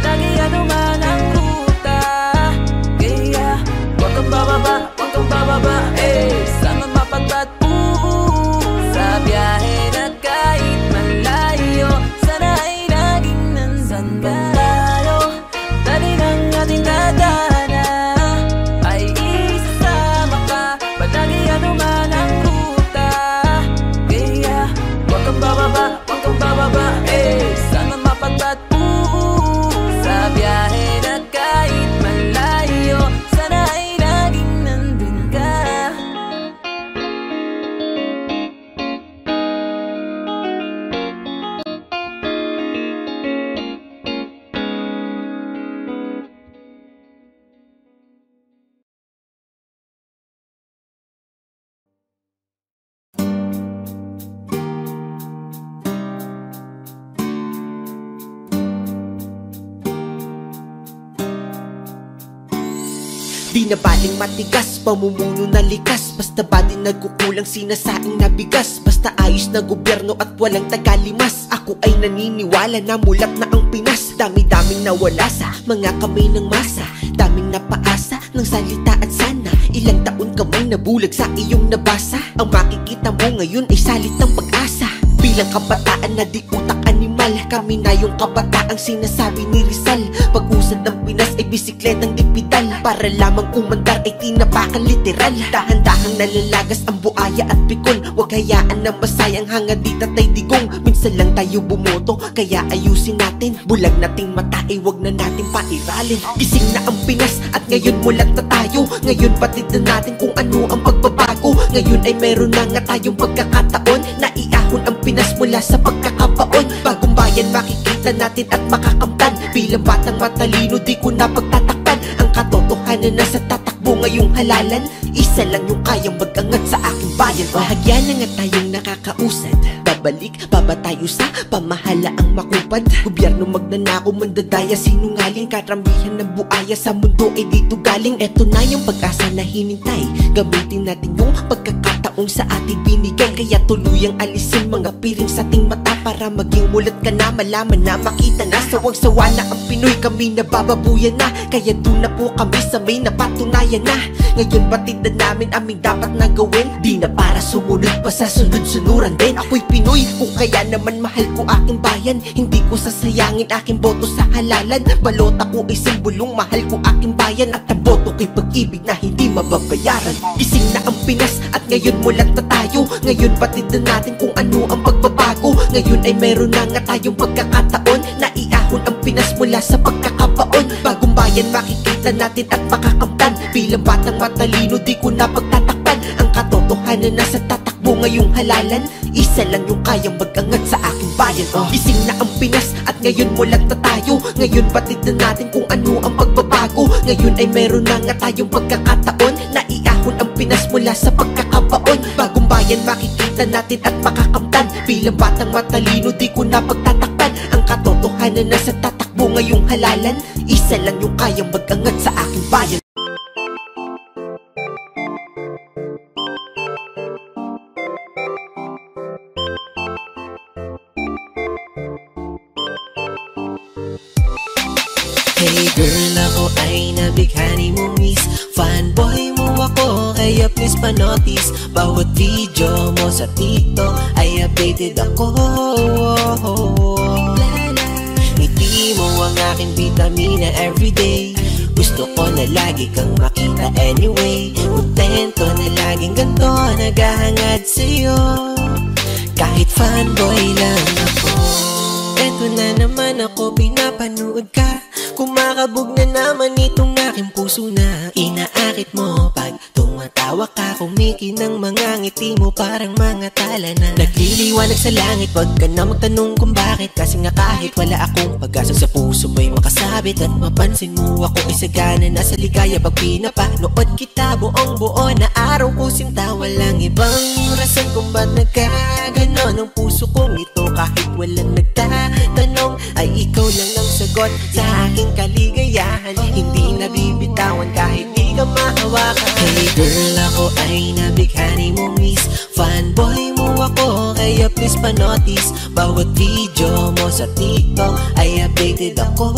Di na baling matigas, pamumuno na likas. Basta ba din nagkukulang sinasaing na bigas. Basta ayos na gobyerno at walang tagalimas. Ako ay naniniwala na mulat na ang Pinas. Dami-daming nawala sa mga kamay ng masa. Daming napaasa ng salita at sana ilang taon ka may nabulag sa iyong nabasa. Ang makikita mo ngayon ay salit ng pag-asa. Bilang kabataan na di utak animal, kami na yung kabataang sinasabi ni Rizal. Pag-usad ng Pinas ay bisikletang di pedal. Para lamang umandar ay tinapakan literal. Dahan-dahang nalalagas ang buaya at pikon. Huwag hayaan na masayang hangad di tatay digong. Minsan lang tayo bumoto, kaya ayusin natin. Bulag nating mata ay huwag na natin pairalin. Gising na ang Pinas at ngayon mulat na tayo. Ngayon batid na natin kung ano ang pagbabago. Ngayon ay meron na nga tayong pagkakataon na iahon ang Pinas mula sa pagkakabaon. Bagong bayan makikita natin at makakamtan. Bilang batang matalino di ko na pagtatakpan. Ang katotohanan na sa tatakbo ngayong halalan. Isa lang yung kayang mag-angat sa aking bayan. Bahagya na nga tayong nakakausad. Babalik, baba tayo sa pamahala ang makupad. Gobyerno magnanako, mandadaya, sinungaling. Karamihan ng buaya sa mundo ay dito galing. Eto na yung pag-asa na hinintay. Gamitin natin yung pagkakataong sa ating binigay. Kaya tuluyang alisin mga piring sa ating mata. Para maging mulat ka na, malaman na, makita na. Sawang-sawa na ang Pinoy, kami nabababuyan na. Kaya doon na po kami sa may napatunayan na. Ngayon batid na namin aming dapat na gawin. Di na para sumunod pa sa sunod-sunuran din. Ako'y Pinoy, kung kaya naman mahal ko aking bayan. Hindi ko sasayangin aking boto sa halalan. Balota ko ay simbolong mahal ko aking bayan. At ang boto ko'y pag-ibig na hindi mababayaran. Gising na ang Pinas at ngayon mulat na tayo. Ngayon batid na natin kung ano ang pagbabago. Ngayon ay meron na nga tayong pagkakataon na iahon ang Pinas mula sa pagkakabaon. Bagong bayan makikita natin at makakamtan. Bilang batang matalino di ko na pagtatakpan. Ang katotohanan na sa tatakbo ngayong halalan. Isa lang yung kayang mag-angat sa aking bayan. oh. Gising na ang Pinas at ngayon mulat na tayo. Ngayon batid na natin kung ano ang pagbabago. Ngayon ay meron na nga tayong pagkakataon na iahon ang Pinas mula sa pagkakabaon. Bagong bayan makikita natin at makakamtan. Bilang batang matalino di ko na pagtatakpan. Ang katotohanan na sa tatakbo ngayong halalan. Isa lang yung kayang mag-angat sa aking bayan. Hey girl, ako ay nabighani mo miss. Fanboy mo ako, kaya please pa-notice. Bawat video mo sa TikTok ay updated ako. Ngiti mo ang aking vitamina everyday. Gusto ko na lagi kang makita anyway. Kontento na laging ganto, naghahangad sa'yo. Kahit fanboy lang ako. Eto na naman ako, pinapanood ka. Kumakabog na naman itong aking puso na inaakit mo. Pag tumatawa ka, kumikinang mga ngiti mo parang mga tala na nagliliwanag sa langit. Wag ka na magtanong kung bakit, kasi nga kahit wala akong pag-asa sa puso mo'y makasabit. At mapansin mo ako ay sagana na sa ligaya. Pag pinapanood kita buong buo na araw ko sinta. Walang ibang rason kung ba't nagkaganon ang puso kong ito. Kahit walang nagtatanong ay ikaw lang ang sagot sa aking kaligayahan. Hindi nabibitawan kahit di ka mahawakan. Hey girl, ako ay nabighani mo miss. Fanboy mo ako, kaya please pa-notice. Bawat video mo sa TikTok ay updated ako.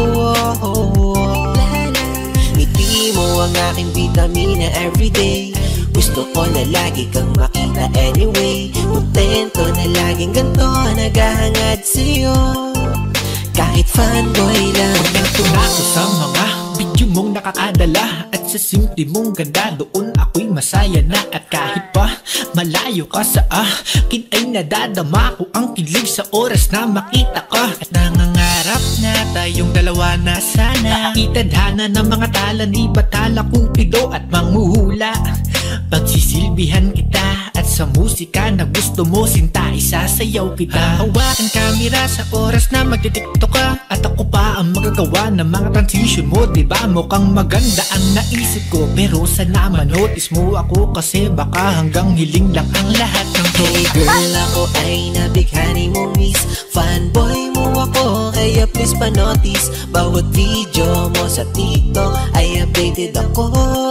Ngiti mo ang aking vitamina everyday. Gusto ko na lagi kang makita anyway. Kontento na laging ganto, naghahangad sa'yo. Kahit fanboy lang Ito na ako sa mga video mong nakakadala. At sa simple mong ganda, doon ako'y masaya na. At kahit pa malayo ka sa akin, ay nadadama ko ang kilig sa oras na makita ka. At nangangarap na tayong dalawa na sana itadhana ng mga tala ni Batala Cupido at manghuhula. Pagsisilbihan kita at sa musika na gusto mo, sinta, isasayaw kita. Hawakan kamera sa oras na magtitiktok ka, at ako pa ang magagawa ng mga transition mo. Diba mukhang maganda ang naisip ko, pero sana manotice mo ako, kasi baka hanggang hiling lang ang lahat ng to. Hey girl, ako ay nabighani mo miss, fanboy mo ako, kaya please pa-notice. Bawat video mo sa TikTok ay updated ako.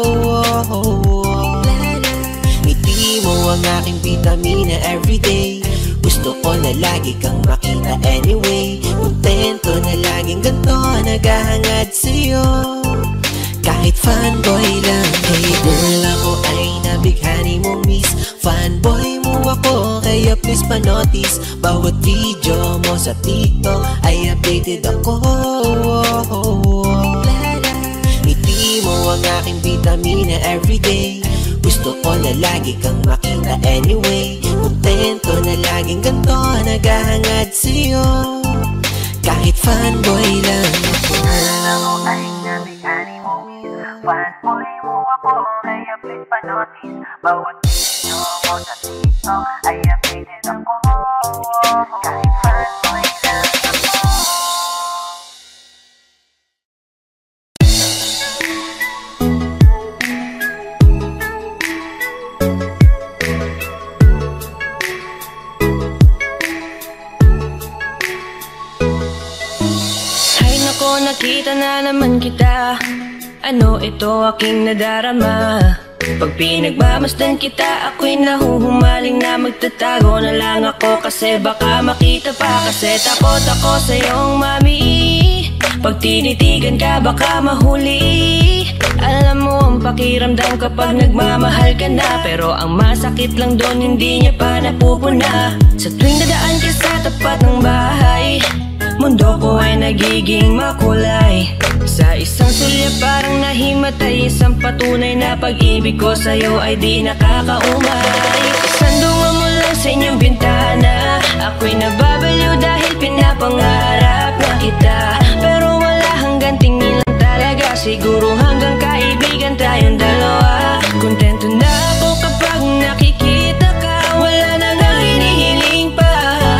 Ngiti mo ang aking vitamina everyday, gusto ko na lagi kang makita anyway. Kontento na laging ganito, naghahangad sa'yo, kahit fanboy lang. Hey girl, ako ay nabighani mo miss, fanboy mo ako, kaya please pa-notice. Bawat video mo sa TikTok ay updated ako. Ngiti mo ang aking vitamina everyday, gusto ko na lagi kang makita anyway. Kontento na laging ganito, naghahangad sa'yo, kahit fanboy lang ako. Ako ay nabighani mo miss, fanboy mo ako, kaya please pa-notice. Bawat video mo sa TikTok ay updated ako, kahit fanboy lang ako. Nakita na naman kita, ano ito aking nadarama. Pag pinagmamasdan kita, ako'y nahuhumaling na magtatago na lang ako, kasi baka makita pa. Kasi takot ako sa iyong mami, pag tinitigan ka baka mahuli. Alam mo ang pakiramdam kapag nagmamahal ka na, pero ang masakit lang doon hindi niya pa napupuna. Sa tuwing dadaan ka sa tapat ng bahay, mundo ko ay nagiging makulay. Sa isang sulya parang nahimatay, isang patunay na pag-ibig ko sa'yo ay di nakakaumay. Sandungan mo lang sa inyong bintana, ako'y nababaliw dahil pinapangarap na kita. Pero wala hanggang tingin lang talaga, siguro hanggang kaibigan tayong dalawa. Kontento na ako kapag nakikita ka, wala na nga hinihiling pa.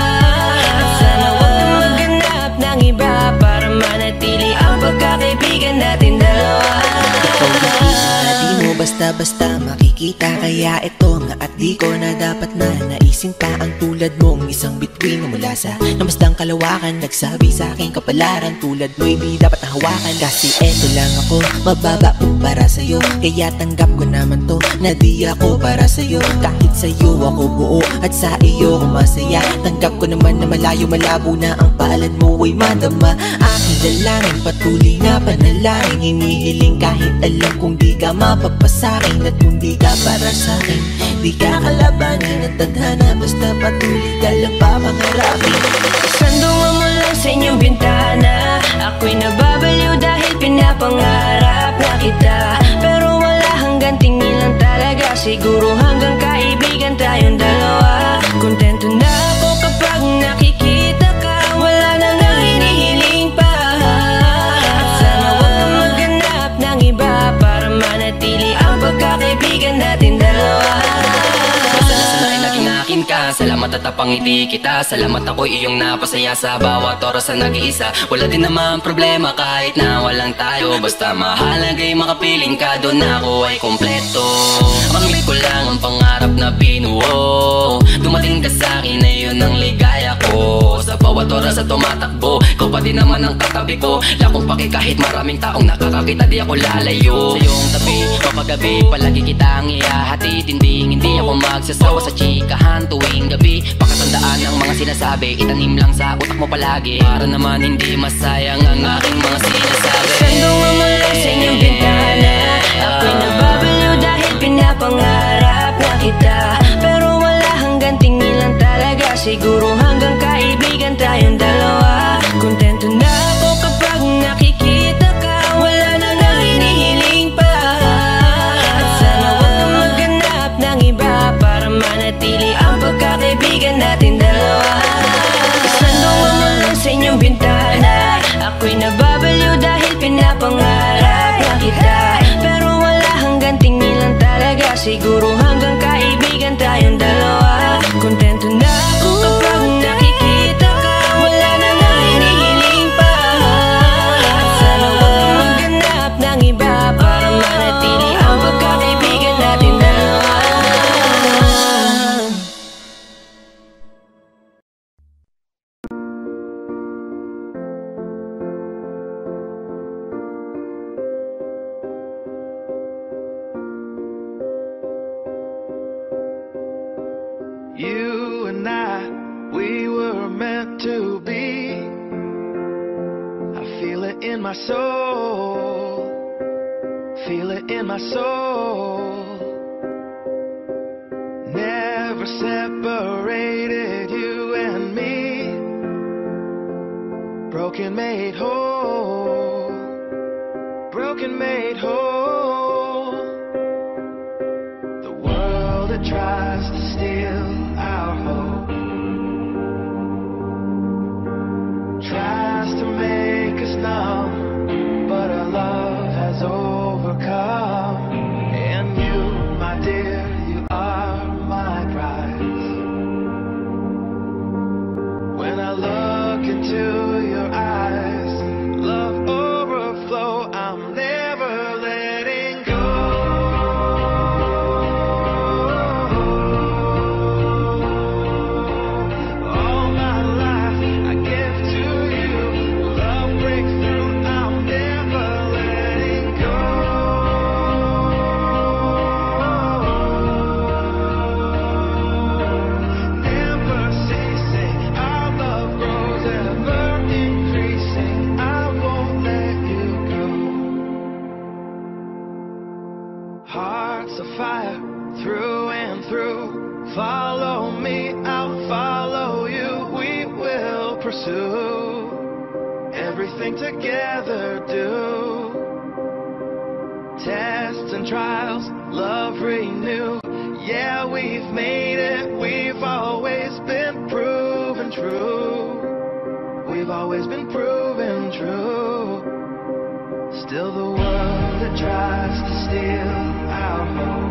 Iba para manatili ang pagkakaibigan natin dalawa. Ikaw nakita, di mo basta-basta makikita, kaya ito nga at di ko na dapat na naisin pa. Ang tulad mong isang bituin na mula sa namastang kalawakan, nagsabi sa aking kapalaran, tulad mo'y di dapat nahawakan. Kasi eto lang ako, mababa po para sa'yo, kaya tanggap ko naman to na di ako para sa'yo. Kahit sa'yo ako buo at sa iyo ako masaya, tanggap ko naman na malayo malabo na ang palad mo ay madama. Aking dalangin, patuloy na panalangin, hinihiling kahit alam kong di ka mapapasakin, at kung di ka para sa'kin, di ka kalabanin ang tadhana, basta patuloy ka lang papangarapin. Sandungan mo lang sa inyong bintana, ako'y nababaliw dahil pinapangarap na kita. Pero wala hanggang tingin lang talaga, siguro hanggang kaibigan tayong dalawa. Kontento na ako kapag nakikita ka, wala na nga hinihiling pa. At sana wag kang maghanap ng iba para manatili ang pagkakaibigan natin dalawa. Masalasan ay naging akin ka, salamat at napangiti kita. Salamat ako'y iyong napasaya sa bawat oras na nag-iisa. Wala din naman problema kahit na walang tayo, basta mahalagay makapiling ka, doon ako ay kompleto. Panglit ko lang ang pangarap na binuo, dumating ka sa'kin na yun ang ligaya ko. Sa bawat oras na tumatakbo, ikaw pa din naman ang katabi ko. Lakong paki kahit maraming taong nakakakita, di ako lalayo. Sa iyong tabi, kapagabi, palagi kitang ihahatid. Hindi, hindi ako magsasawa sa chikahan tuwing gabi. Pakatandaan ang mga sinasabi, itanim lang sa utak mo palagi, para naman hindi masayang ang aking mga sinasabi. Sandungan mo lang sa inyong bintana, ako'y nababaliw dahil pinapangarap na kita. Pero wala hanggang tingin lang talaga, siguro hanggang kaibigan tayong dalawa. Kontento na ako kapag nakikita ka, wala na nga hinihiling pa. At sana wag kang maghanap ng iba para manatili ang pagkakaibigan natin dalawa. Sandungan mo lang sa inyong bintana, ako'y nababaliw dahil pinapangarap na kita. Pero wala hanggang tingin lang talaga, siguro hanggang kaibigan tayong dalawa. You and I, we were meant to be. I feel it in my soul, feel it in my soul. Never separated, you and me. Broken made whole, broken made whole. The world that tries to steal our hope tries to make us numb, but our love has overcome. And you, my dear, you are my prize. When I look into your eyes, love overflow, I'm never letting go. All my life I give to you, love breaks through, I'm never letting go. Never ceasing, our love grows ever increasing, I won't let you go. Hearts of fire, through and through. Follow me, I'll follow you. We will pursue everything together, do. Tests and trials, love renew. Yeah, we've made it, we've always been proven true. We've always been proven true. Still the world that tries to steal our hope